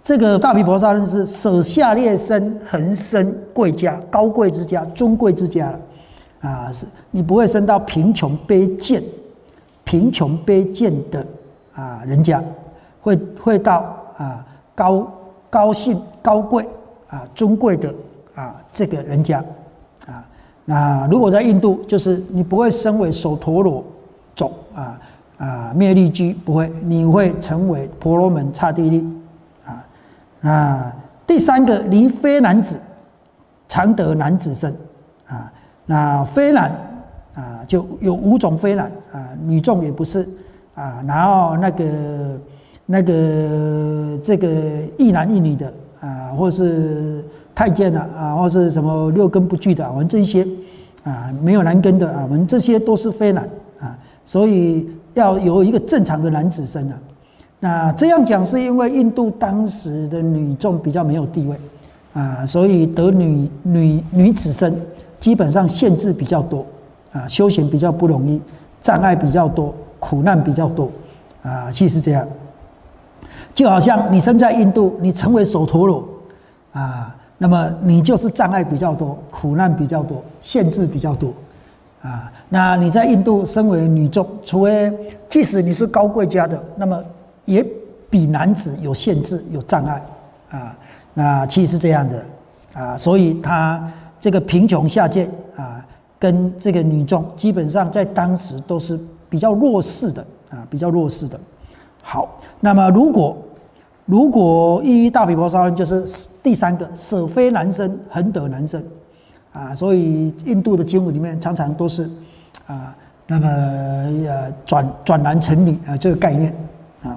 这个大毗婆沙论是舍下列身，恒生贵家，高贵之家，尊贵之家了。啊，是你不会生到贫穷卑贱、贫穷卑贱的啊人家，会会到啊高高兴、高贵啊尊贵的啊这个人家啊。那如果在印度，就是你不会身为首陀罗种啊啊灭律居，不会，你会成为婆罗门刹帝利啊。那第三个离非男子，常得男子身啊。那非男啊，就有五种非男啊，女众也不是啊，然后那个那个这个一男一女的啊，或是太监啊，啊，或是什么六根不具的，我们这些啊没有男根的啊，我们这些都是非男啊，所以要有一个正常的男子身啊。那这样讲是因为印度当时的女众比较没有地位啊，所以得女女女子身。基本上限制比较多啊，修行比较不容易，障碍比较多，苦难比较多啊，其实是这样。就好像你生在印度，你成为首陀罗啊，那么你就是障碍比较多，苦难比较多，限制比较多啊。那你在印度身为女众，除非即使你是高贵家的，那么也比男子有限制、有障碍啊。那其实是这样的啊，所以他。这个贫穷下贱啊，跟这个女众基本上在当时都是比较弱势的啊，比较弱势的。好，那么如果如果依大毗婆沙论，就是第三个舍非男身，恒得男身啊，所以印度的经文里面常常都是啊，那么呃转转男成女啊这个概念啊。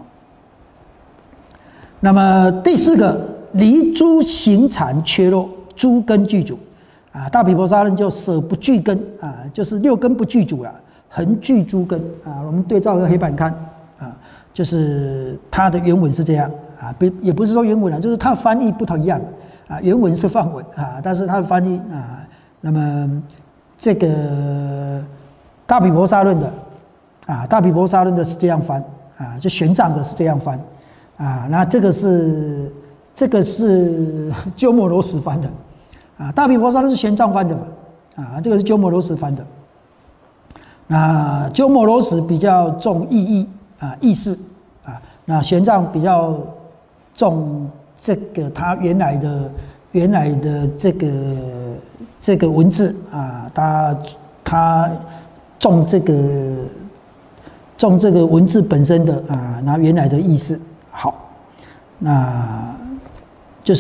那么第四个离诸行禅缺漏，诸根具足。啊，大毗婆沙论就舍不具根啊，就是六根不具足了，恒具诸根啊。我们对照个黑板看啊，就是它的原文是这样啊，不也不是说原文啊，就是它的翻译不同样啊。原文是梵文啊，但是它的翻译啊，那么这个大毗婆沙论的啊，大毗婆沙论的是这样翻啊，就玄奘的是这样翻啊，那这个是这个是鸠摩罗什翻的。啊，大毗婆沙论是玄奘翻的嘛？啊，这个是鸠摩罗什翻的。那鸠摩罗什比较重意义啊，意识啊，那玄奘比较重这个他原来的原来的这个这个文字啊，他他重这个重这个文字本身的啊，那原来的意思。好，那就是。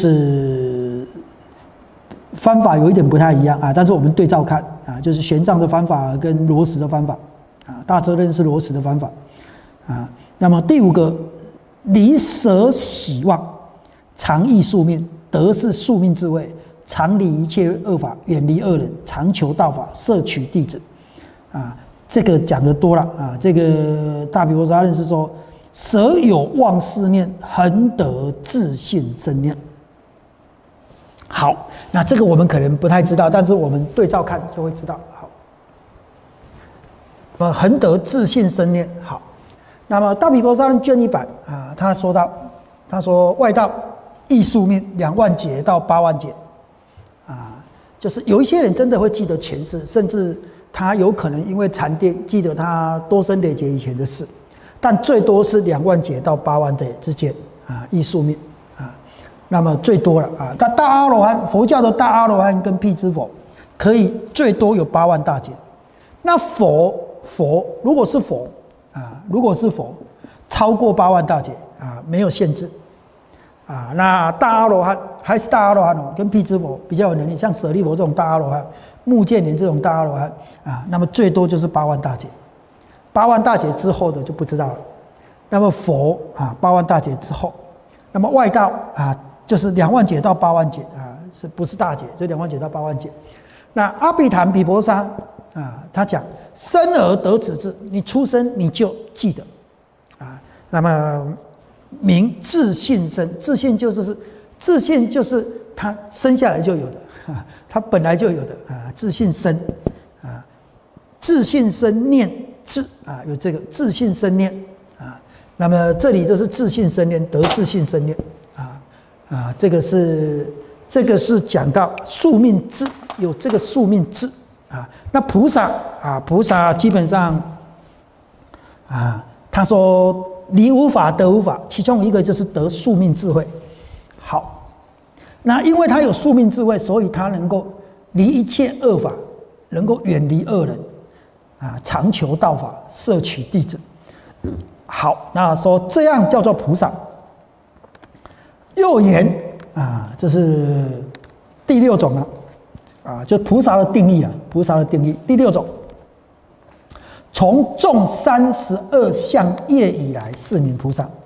方法有一点不太一样啊，但是我们对照看啊，就是玄奘的方法跟罗什的方法啊，大哲论是罗什的方法啊。那么第五个，离舍喜望，常益宿命，得是宿命之谓，常离一切恶法，远离恶人，常求道法，摄取弟子啊。这个讲的多了啊，这个大毗婆沙论是说，舍有忘事念，恒得自信生念。好，那这个我们可能不太知道，但是我们对照看就会知道。好，那么恒得自信生念。好，那么大毗婆沙论卷一百啊，他说到，他说外道益宿命两万劫到八万劫啊，就是有一些人真的会记得前世，甚至他有可能因为禅定记得他多生累劫以前的事，但最多是两万劫到八万劫之间啊，益宿命。那么最多了啊，但大阿罗汉，佛教的大阿罗汉跟辟支佛，可以最多有八万大劫。那佛佛如果是佛啊，如果是佛，超过八万大劫啊，没有限制啊。那大阿罗汉还是大阿罗汉哦，跟辟支佛比较有能力，像舍利佛这种大阿罗汉，目犍连这种大阿罗汉啊，那么最多就是八万大劫。八万大劫之后的就不知道了。那么佛啊，八万大劫之后，那么外道啊。就是两万劫到八万劫啊，是不是大劫？就两万劫到八万劫。那阿毗昙毗婆沙啊，他讲生而得此智，你出生你就记得啊。那么名自信生，自信就是自信就是他生下来就有的，啊、他本来就有的啊。自信生啊，自信生念智啊，有这个自信生念啊。那么这里就是自信生念，得自信生念啊。 啊，这个是这个是讲到宿命制，有这个宿命制啊。那菩萨啊，菩萨基本上啊，他说离无法得无法，其中一个就是得宿命智慧。好，那因为他有宿命智慧，所以他能够离一切恶法，能够远离恶人啊，常求道法，摄取弟子。好，那说这样叫做菩萨。又言啊，这是第六种了啊，就菩萨的定义了。菩萨的定义第六种，从种三十二相业以来，是名菩萨。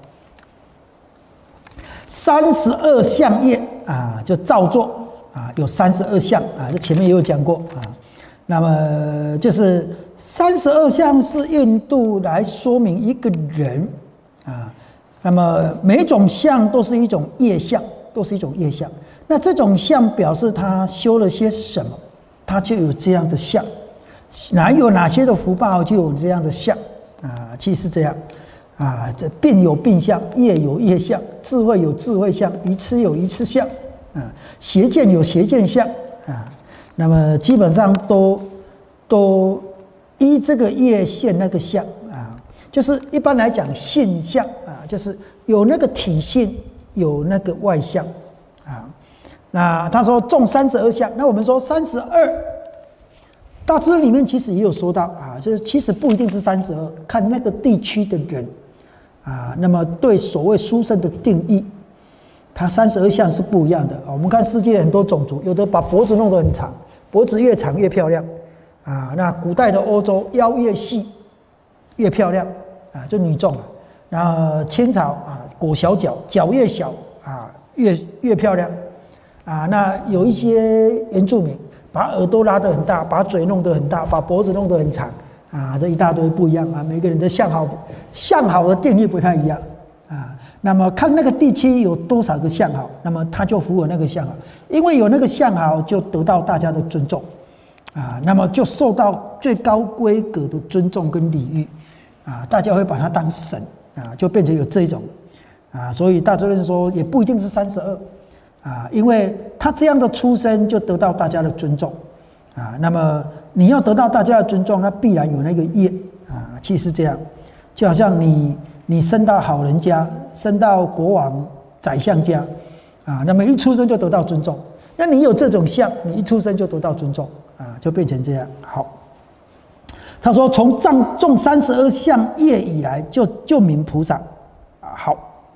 三十二相业啊，就造作啊，有三十二相啊，这前面也有讲过啊。那么就是三十二相是印度来说明一个人啊，那么每种相都是一种业相，都是一种业相。那这种相表示他修了些什么，他就有这样的相。哪有哪些的福报就有这样的相啊？其实是这样啊，这病有病相，业有业相，智慧有智慧相，愚痴有愚痴相啊，邪见有邪见相啊。那么基本上都都依这个业现那个相啊，就是一般来讲性相啊，就是有那个体性，有那个外相啊。那他说种三十二相，那我们说三十二，大智论里面其实也有说到啊，就是其实不一定是三十二，看那个地区的人啊，那么对所谓殊胜的定义，它三十二相是不一样的。我们看世界很多种族，有的把脖子弄得很长。脖子越长越漂亮，啊，那古代的欧洲腰越细越漂亮，啊，就女众啊。那清朝啊，裹小脚，脚越小啊，越越漂亮，啊，那有一些原住民把耳朵拉得很大，把嘴弄得很大，把脖子弄得很长，啊，这一大堆不一样啊，每个人的相好相好的定义不太一样啊。那么看那个地区有多少个相好，那么他就符合那个相好，因为有那个相好，就得到大家的尊重，啊，那么就受到最高规格的尊重跟礼遇，啊，大家会把他当神，啊，就变成有这种，啊，所以大智论说也不一定是三十二，啊，因为他这样的出身就得到大家的尊重，啊，那么你要得到大家的尊重，那必然有那个业，啊，其实是这样，就好像你。你生到好人家，生到国王、宰相家，啊，那么一出生就得到尊重。那你有这种相，你一出生就得到尊重，啊，就变成这样。好，他说从藏种三十二相业以来就，就就名菩萨。啊，好，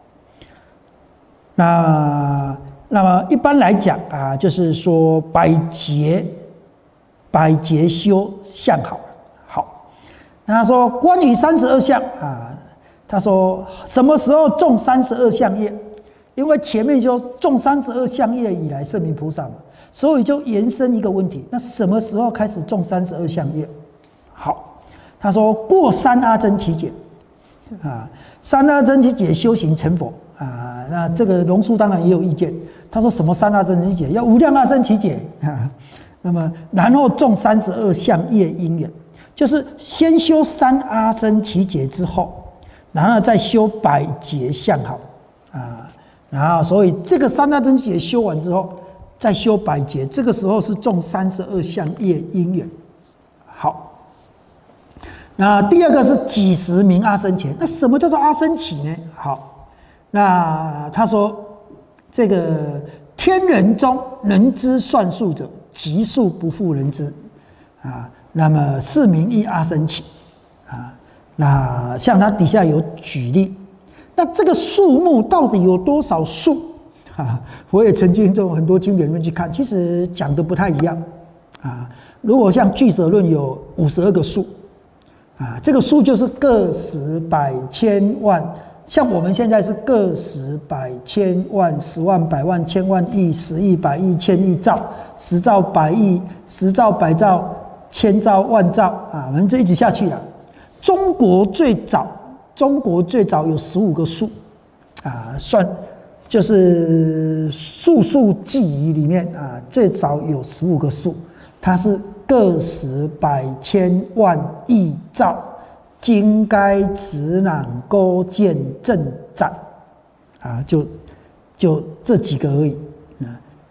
那那么一般来讲啊，就是说百劫百劫修相好。好，那他说关于三十二相啊。他说什么时候种三十二相业？因为前面就种三十二相业以来，是名菩萨嘛，所以就延伸一个问题：那什么时候开始种三十二相业？好，他说过三阿僧祇劫啊，三阿僧祇劫修行成佛啊。那这个龙树当然也有意见，他说什么三阿僧祇劫？要无量阿僧祇劫啊。那么然后种三十二相业因缘，就是先修三阿僧祇劫之后。然后再修百劫相好啊，然后所以这个三大真劫修完之后，再修百劫，这个时候是种三十二相业因缘。好，那第二个是几时名阿僧祇？那什么叫做阿僧祇呢？好，那他说这个天人中能知算数者，极数不复人知啊。那么是名一阿僧祇啊。那像它底下有举例，那这个数目到底有多少数？啊，我也曾经从很多经典里面去看，其实讲的不太一样啊。如果像俱舍论有五十二个数，啊，这个数就是个十百千万，像我们现在是个十百千万、十万、百万、千万亿、十亿、百亿、千亿兆、十兆、百亿、十兆、百兆、千兆、万兆啊，我们就一直下去了。中国最早，中国最早有十五个数，啊，算就是数数记忆里面啊，最早有十五个数，它是个十百千万亿兆，金该直囊勾践正展，啊，就就这几个而已啊。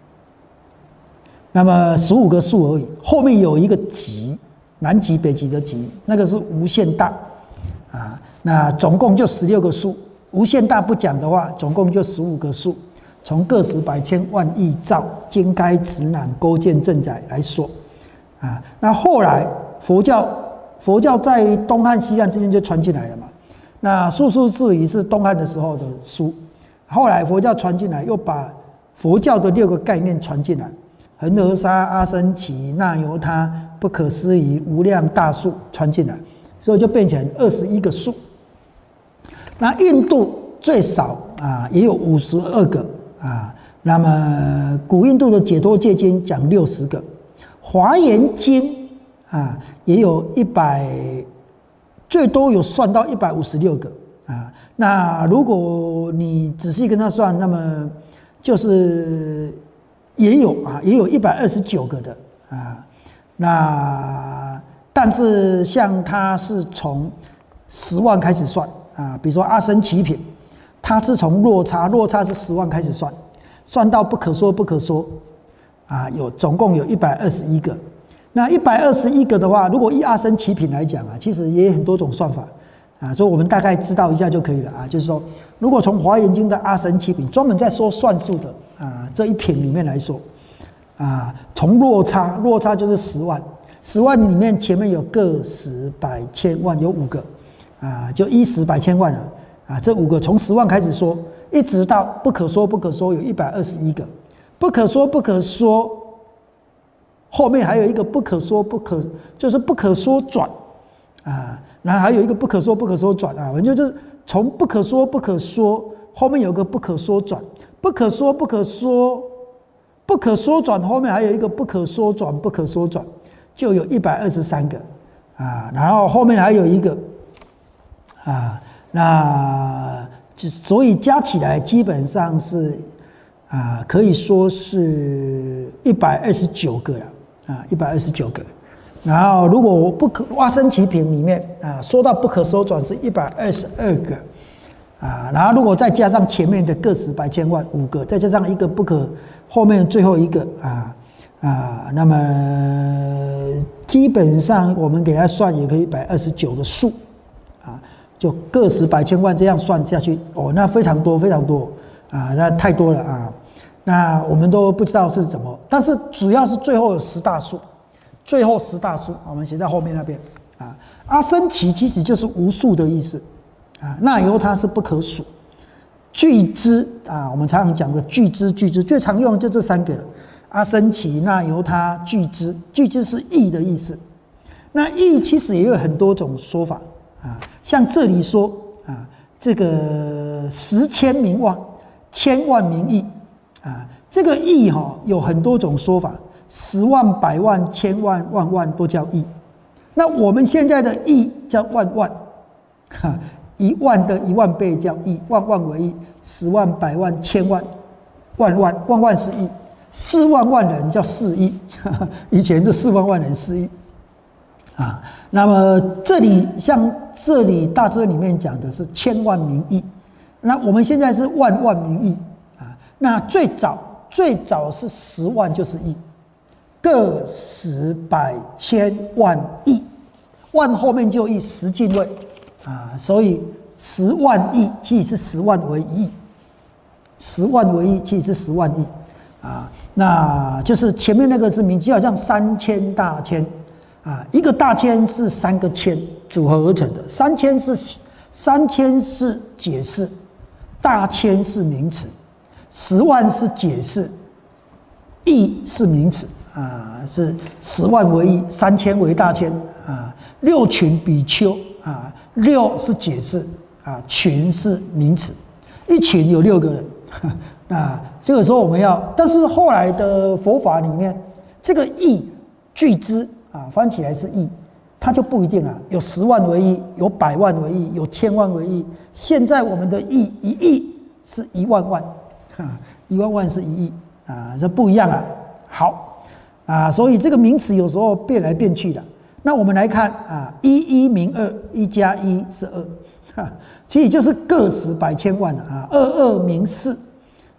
那么十五个数而已，后面有一个极，南极、北极的极，那个是无限大啊。那总共就十六个数，无限大不讲的话，总共就十五个数。从个十百千万亿兆经开直南勾践正载来说啊，那后来佛教佛教在东汉西汉之间就传进来了嘛。那术数智语是东汉的时候的书，后来佛教传进来，又把佛教的六个概念传进来，恒河沙、阿僧祇、那由他、不可思议、无量大数传进来，所以就变成二十一个数。那印度最少啊也有五十二个啊，那么古印度的解脱戒经讲六十个，华严经啊也有一百，最多有算到一百五十六个啊。那如果你仔细跟他算，那么就是也有啊，也有一百二十九个的啊。那但是像他是从十万开始算啊，比如说阿僧祇品，它是从落差，落差是十万开始算，算到不可说不可说啊，有总共有一百二十一个。那一百二十一个的话，如果依阿僧祇品来讲啊，其实也有很多种算法啊，所以我们大概知道一下就可以了啊。就是说，如果从华严经的阿僧祇品专门在说算术的啊这一品里面来说啊，从落差，落差就是十万，十万里面前面有个十百千万有五个啊，就一十百千万了。啊，这五个从十万开始说，一直到不可说不可说有一百二十一个，不可说不可说，后面还有一个不可说不可，就是不可说转啊，然后还有一个不可说不可说转啊，反正就是从不可说不可说后面有个不可说转，不可说不可说不可说转后面还有一个不可说转不可说转，就有一百二十三个啊，然后后面还有一个啊。那所以加起来基本上是啊，可以说是一百二十九个了啊，一百二十九个。然后如果不可阿僧祇品里面啊，说到不可说转是一百二十二个啊，然后如果再加上前面的个十百千万五个，再加上一个不可后面最后一个啊啊，那么基本上我们给它算也可以一百二十九个数啊。就个十百千万这样算下去，哦，那非常多非常多啊，那太多了啊，那我们都不知道是怎么，但是主要是最后有十大数，最后十大数我们写在后面那边啊。阿僧祇其实就是无数的意思啊，那由它是不可数，俱胝啊，我们常常讲的俱胝俱胝最常用就这三个了，阿僧祇、那由他、俱胝，俱胝是亿的意思，那亿其实也有很多种说法。啊，像这里说啊，这个十千名万，千万名亿啊，这个亿哈、哦、有很多种说法，十万、百万、千万、万万都叫亿。那我们现在的亿叫万万，哈，一万的一万倍叫亿，万万为亿，十万、百万、千万、万万，万万是亿，四万万人叫四亿，以前这四万万人四亿。啊，那么这里像这里大遮里面讲的是千万名亿，那我们现在是万万名亿啊。那最早最早是十万就是亿，个十百千万亿，万后面就亿十进位啊，所以十万亿其实是十万为一亿，十万为一其实是十万亿啊，那就是前面那个字名就好像三千大千。啊，一个大千是三个千组合而成的，三千是三千是解释，大千是名词，十万是解释，亿是名词啊，是十万为亿，三千为大千啊，六群比丘啊，六是解释啊，群是名词，一群有六个人啊，这个时候我们要，但是后来的佛法里面，这个亿俱胝。啊，翻起来是亿，它就不一定了。有十万为亿，有百万为亿，有千万为亿。现在我们的亿一亿是一万万，哈，一万万是一亿啊，这不一样啊。好啊，所以这个名词有时候变来变去的。那我们来看啊，一一名二，一加一是二，哈，其实就是个十百千万啊。二二名四，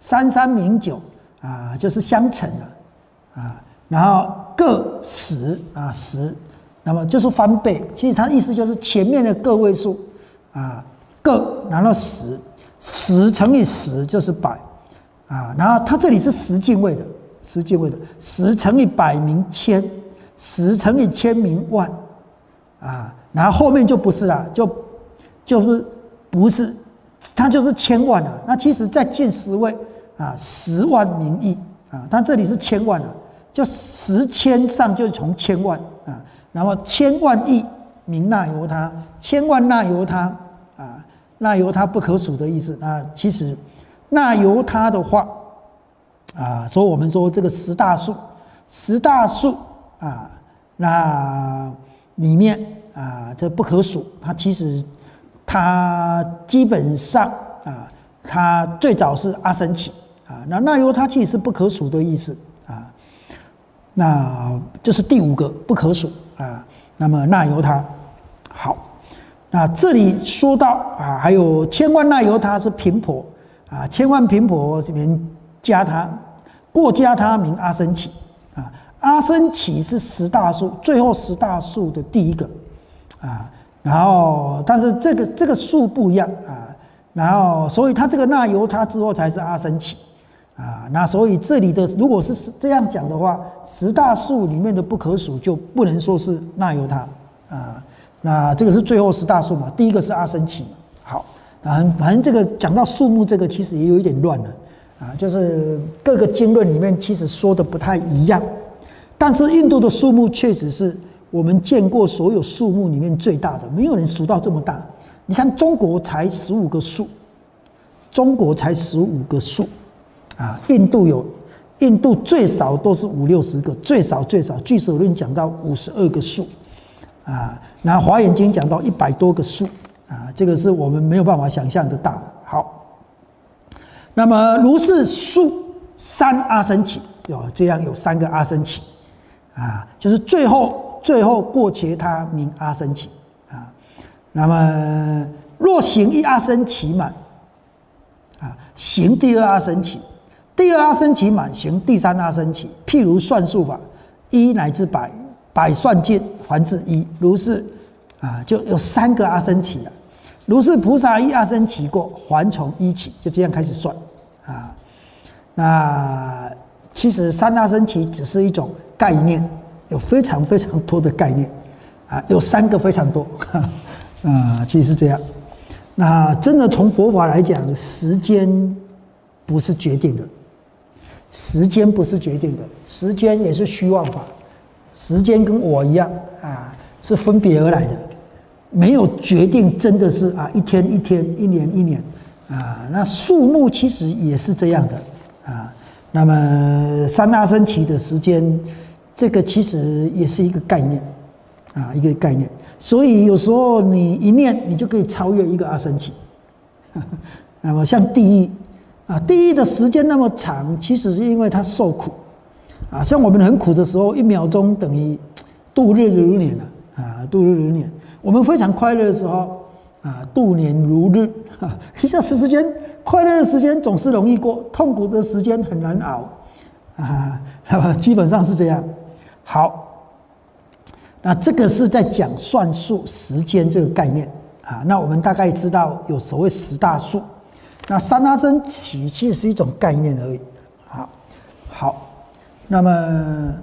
三三名九啊，就是相乘了啊，然后个十啊十，那么就是翻倍。其实它意思就是前面的个位数啊个，然后十，十乘以十就是百啊，然后它这里是十进位的，十进位的，十乘以百名千，十乘以千名万啊，然后后面就不是了，就就是不是。它就是千万啊，那其实再进十位啊，十万名亿啊，它这里是千万啊，就十千上就从千万啊，然后千万亿名那由他，千万那由他啊，那由他不可数的意思啊。其实那由他的话啊，所以我们说这个十大数，十大数啊，那里面啊，这不可数，它其实。它基本上啊，它最早是阿僧祇啊，那那由他其实是不可数的意思啊，那这是第五个不可数啊。那么那由他好，那这里说到啊，还有千万那由他是频婆啊，千万频婆里面加他过加他名阿僧祇啊，阿僧祇是十大数，最后十大数的第一个啊。然后，但是这个这个数不一样啊，然后所以它这个那由他之后才是阿僧祇啊，那所以这里的如果是这样讲的话，十大数里面的不可数就不能说是那由他啊，那这个是最后十大数嘛，第一个是阿僧祇嘛。好，啊，反正这个讲到数目这个其实也有一点乱了啊，就是各个经论里面其实说的不太一样，但是印度的数目确实是。我们见过所有数目里面最大的，没有人数到这么大。你看中国才十五个数，中国才十五个数，啊，印度有，印度最少都是五六十个，最少最少，俱舍论讲到五十二个数，啊，那华严经讲到一百多个数，啊，这个是我们没有办法想象的大。好，那么如是数三阿僧祇，有这样有三个阿僧祇，啊，就是最后。最后过伽他名阿僧祇啊，那么若行一阿僧祇满啊，行第二阿僧祇，第二阿僧祇满行第三阿僧祇。譬如算术法，一乃至百，百算尽还至一，如是啊，就有三个阿僧祇了。如是菩萨一阿僧祇过，还从一起，就这样开始算啊。那其实三阿僧祇只是一种概念。有非常非常多的概念，啊，有三个非常多，啊，其实是这样。那真的从佛法来讲，时间不是决定的，时间不是决定的，时间也是虚妄法，时间跟我一样啊，是分别而来的，没有决定，真的是啊，一天一天，一年一年，啊，那数目其实也是这样的啊。那么三阿僧祇的时间。这个其实也是一个概念，啊，一个概念。所以有时候你一念，你就可以超越一个阿僧祇。那么像地狱，啊，地狱的时间那么长，其实是因为它受苦，啊，像我们很苦的时候，一秒钟等于度日如年了，啊，度日如年。我们非常快乐的时候，啊，度年如日，啊，一下子时间，快乐的时间总是容易过，痛苦的时间很难熬，啊，基本上是这样。好，那这个是在讲算术时间这个概念啊。那我们大概知道有所谓十大数，那三阿僧祇其实是一种概念而已。好，好，那么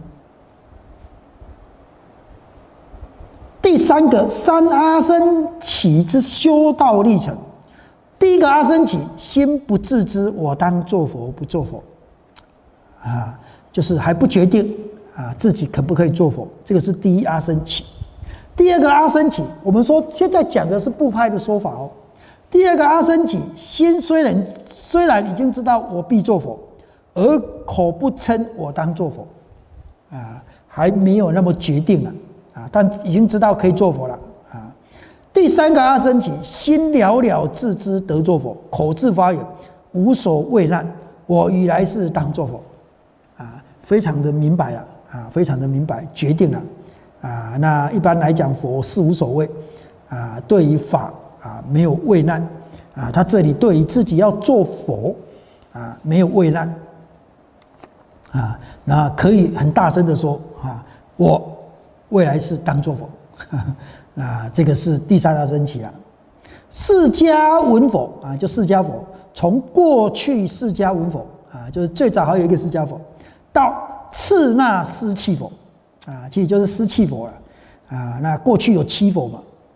第三个三阿僧祇之修道历程，第一个阿僧祇心不自知，我当作佛不作佛，啊，就是还不决定。啊，自己可不可以做佛？这个是第一阿僧祇。第二个阿僧祇，我们说现在讲的是部派的说法哦。第二个阿僧祇，心虽然虽然已经知道我必做佛，而口不称我当做佛，啊，还没有那么决定了啊，但已经知道可以做佛了啊。第三个阿僧祇，心了了自知得做佛，口自发言，无所畏难，我于来世当做佛，啊，非常的明白了。啊，非常的明白，决定了，啊，那一般来讲，佛是无所谓，啊，对于法啊没有畏难，啊，他这里对于自己要做佛， 啊，没有畏难啊，那可以很大声的说啊，我未来是当作佛。啊，这个是第三大升起了。释迦文佛啊，就释迦佛，从过去释迦文佛啊，就是最早还有一个释迦佛，到次那施气佛啊，其实就是施气佛了啊。那过去有七佛嘛，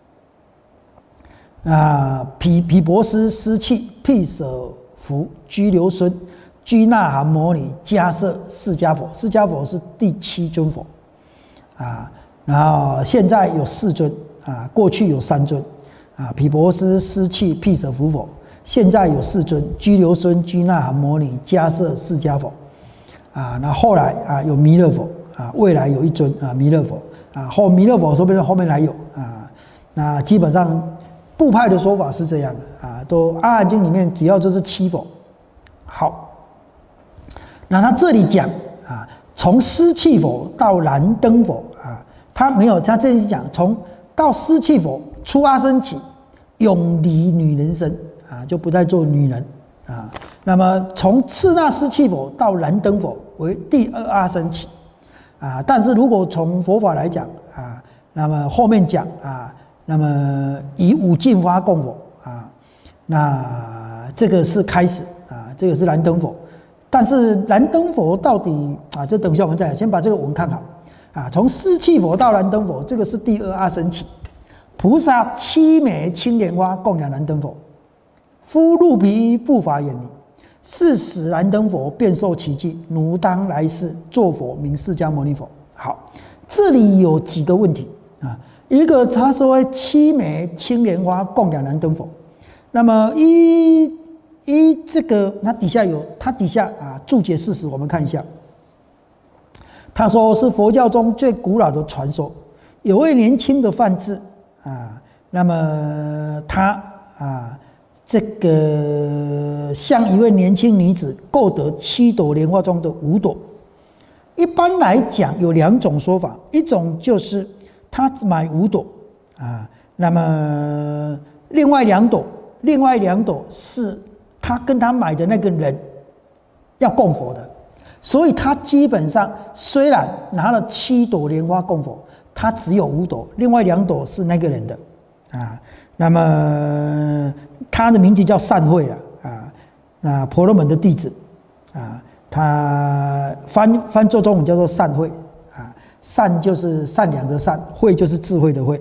啊，毗毗婆尸、施气、毗舍浮、居留孙、居那含摩尼、迦摄、释迦佛。释迦佛是第七尊佛啊。然后现在有四尊啊，过去有三尊啊，毗婆尸、施气、毗舍浮佛。现在有四尊：居留孙、居那含摩尼、迦摄、释迦佛。啊，那后来啊有弥勒佛啊，未来有一尊啊弥勒佛啊，后弥勒佛说不定后面还有啊。那基本上部派的说法是这样的啊，都《阿含经》里面主要就是七佛。好，那他这里讲啊，从施气佛到燃灯佛啊。他没有，他这里讲从到施气佛出阿僧起，永离女人身啊，就不再做女人啊。那么从次那施气佛到燃灯佛为第二阿僧起啊。但是如果从佛法来讲啊，那么后面讲啊，那么以五净发供佛啊，那这个是开始啊，这个是燃灯佛。但是燃灯佛到底啊，这等一下我们再来，先把这个文看好。啊，从施气佛到燃灯佛，这个是第二阿僧起。菩萨七枚青莲花供养燃灯佛，夫入皮不法眼里，是使燃灯佛变受其迹，奴当来世作佛，名释迦牟尼佛。好，这里有几个问题啊。一个他说七枚青莲花供养燃灯佛，那么一一这个，它底下有，它底下啊注解事实，我们看一下。他说是佛教中最古老的传说，有位年轻的梵志啊，那么他啊，这个向一位年轻女子购得七朵莲花中的五朵。一般来讲有两种说法，一种就是他买五朵啊，那么另外两朵，另外两朵是他跟他买的那个人要供佛的。所以他基本上虽然拿了七朵莲花供佛，他只有五朵，另外两朵是那个人的啊。那么他的名字叫善慧了啊，那婆罗门的弟子啊，他翻翻作中文叫做善慧啊，善就是善良的善，慧就是智慧的慧。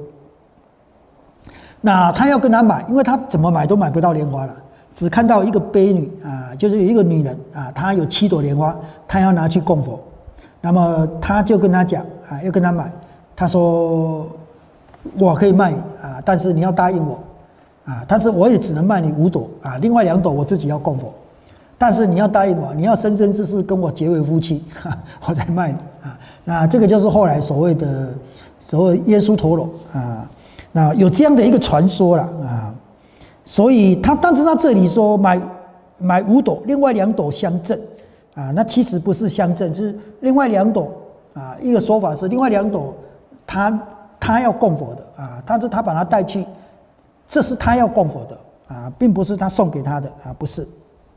那他要跟他买，因为他怎么买都买不到莲花了。只看到一个婢女啊，就是有一个女人啊，她有七朵莲花，她要拿去供佛。那么他就跟他讲啊，要跟他买。他说：“我可以卖你啊，但是你要答应我啊，但是我也只能卖你五朵啊，另外两朵我自己要供佛。但是你要答应我，你要生生世世跟我结为夫妻，我才卖你啊。”那这个就是后来所谓的所谓耶稣陀罗啊，那有这样的一个传说了啊。所以他，但是他这里说买买五朵，另外两朵相赠啊，那其实不是相赠，是另外两朵啊。一个说法是另外两朵他他要供佛的啊，但是他把他带去，这是他要供佛的啊，并不是他送给他的啊，不是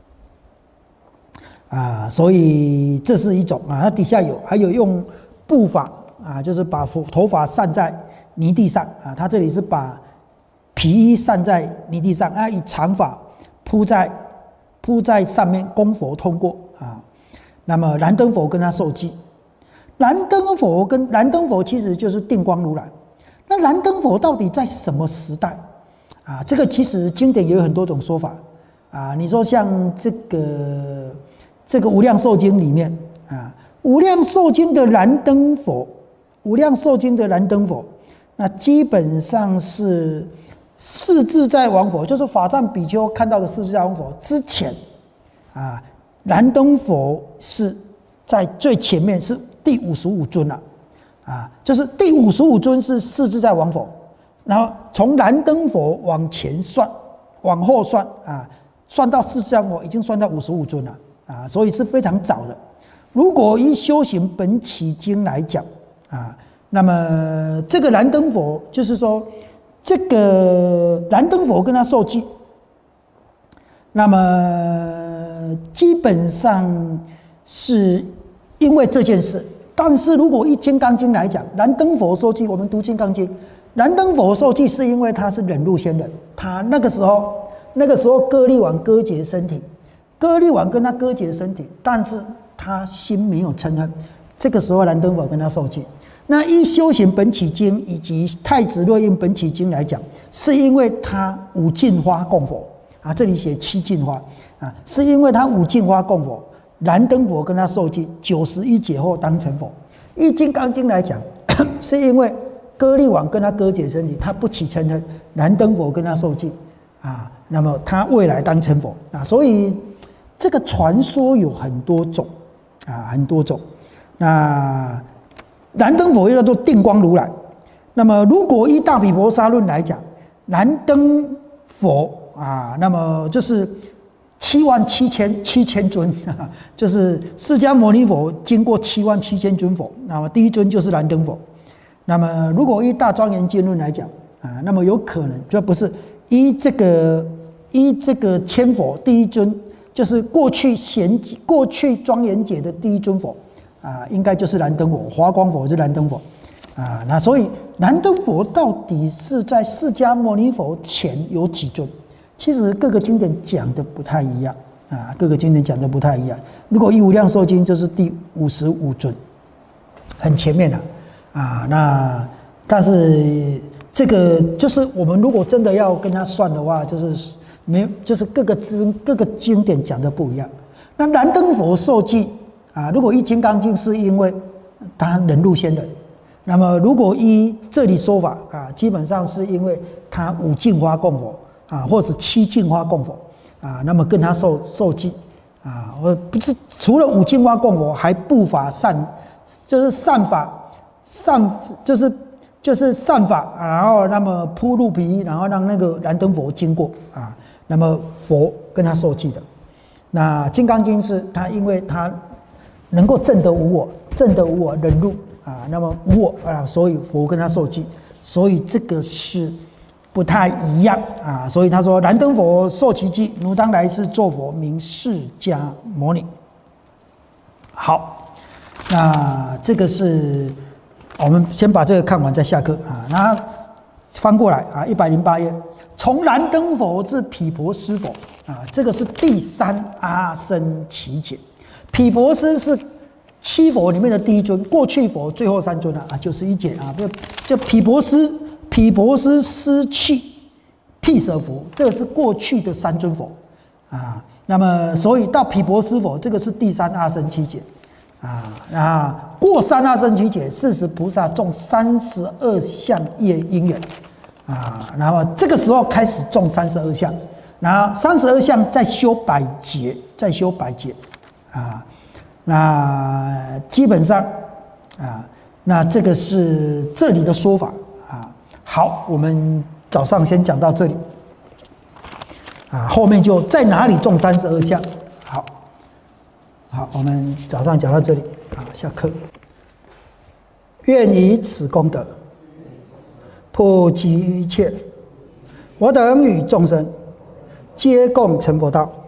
啊。所以这是一种啊，它底下有还有用布法啊，就是把头发散在泥地上啊，他这里是把皮衣散在泥地上，啊，以长发铺在铺在上面供佛通过啊。那么燃灯佛跟他受记，燃灯佛跟燃灯佛其实就是定光如来。那燃灯佛到底在什么时代啊？这个其实经典也有很多种说法啊。你说像这个这个无量寿经里面啊，无量寿经的燃灯佛，无量寿经的燃灯佛，那基本上是四自在王佛，就是法藏比丘看到的四自在王佛之前啊，燃灯佛是在最前面，是第五十五尊了啊，就是第五十五尊是四自在王佛，然后从燃灯佛往前算，往后算啊，算到四自在王佛已经算到五十五尊了啊，所以是非常早的。如果依修行本起经来讲啊，那么这个燃灯佛就是说，这个燃灯佛跟他受记，那么基本上是因为这件事。但是如果以《金刚经》来讲，燃灯佛受记，我们读《金刚经》，燃灯佛受记是因为他是忍辱仙人，他那个时候，那个时候歌利王割截身体，歌利王跟他割截身体，但是他心没有嗔恨，这个时候燃灯佛跟他受记。那依修行本起经以及太子瑞印本起经来讲，是因为他五净花供佛啊，这里写七净花啊，是因为他五净花供佛。燃灯佛跟他受记，九十一劫后当成佛。依《金刚经》来讲，是因为歌利王跟他割截身体，他不起嗔恨，燃灯佛跟他受记啊，那么他未来当成佛啊。所以这个传说有很多种啊，很多种。那燃灯佛又叫做定光如来。那么如果依大毗婆沙论来讲，燃灯佛啊，那么就是七万七千七千尊，就是释迦牟尼佛经过七万七千尊佛，那么第一尊就是燃灯佛。那么如果依大庄严经论来讲啊，那么有可能就不是依这个依这个千佛第一尊，就是过去贤过去庄严解的第一尊佛啊，应该就是燃灯佛，华光佛就是燃灯佛啊。那所以燃灯佛到底是在释迦牟尼佛前有几尊？其实各个经典讲的不太一样啊，各个经典讲的不太一样。如果以无量寿经就是第五十五尊，很前面了啊。那但是这个就是我们如果真的要跟他算的话，就是没就是各个经各个经典讲的不一样。那燃灯佛受记啊，如果依《金刚经》是因为他忍辱仙人，那么如果依这里说法啊，基本上是因为他五净花供佛。啊，或是七净花供佛啊，那么跟他受受记啊，我不是除了五净花供佛，还布法善，就是善法善，就是就是善法，然后那么铺路皮，然后让那个燃灯佛经过啊，那么佛跟他受记的。那《金刚经》是他因为他能够证得无我，证得无我忍辱啊，那么无我啊，所以佛跟他受记，所以这个是不太一样啊，所以他说燃灯佛受其记，奴当来世作佛，名释迦牟尼。好，那这个是我们先把这个看完再下课啊。那翻过来啊，一百零八页，从燃灯佛至毗婆尸佛啊，这个是第三阿僧祇劫。毗婆尸是七佛里面的第一尊，过去佛最后三尊啊，九十一劫啊，就就毗婆尸。毗婆尸尸气毗舍佛，这个是过去的三尊佛啊。那么，所以到毗婆尸佛，这个是第三阿僧祇劫啊。那过三阿僧祇劫，四十菩萨种三十二相业因缘啊。然后这个时候开始种三十二相，然后三十二相再修百劫，再修百劫啊。那基本上啊，那这个是这里的说法。好，我们早上先讲到这里，啊，后面就在哪里种三十二相。好，好，我们早上讲到这里，啊，下课。愿以此功德，普及一切，我等与众生，皆共成佛道。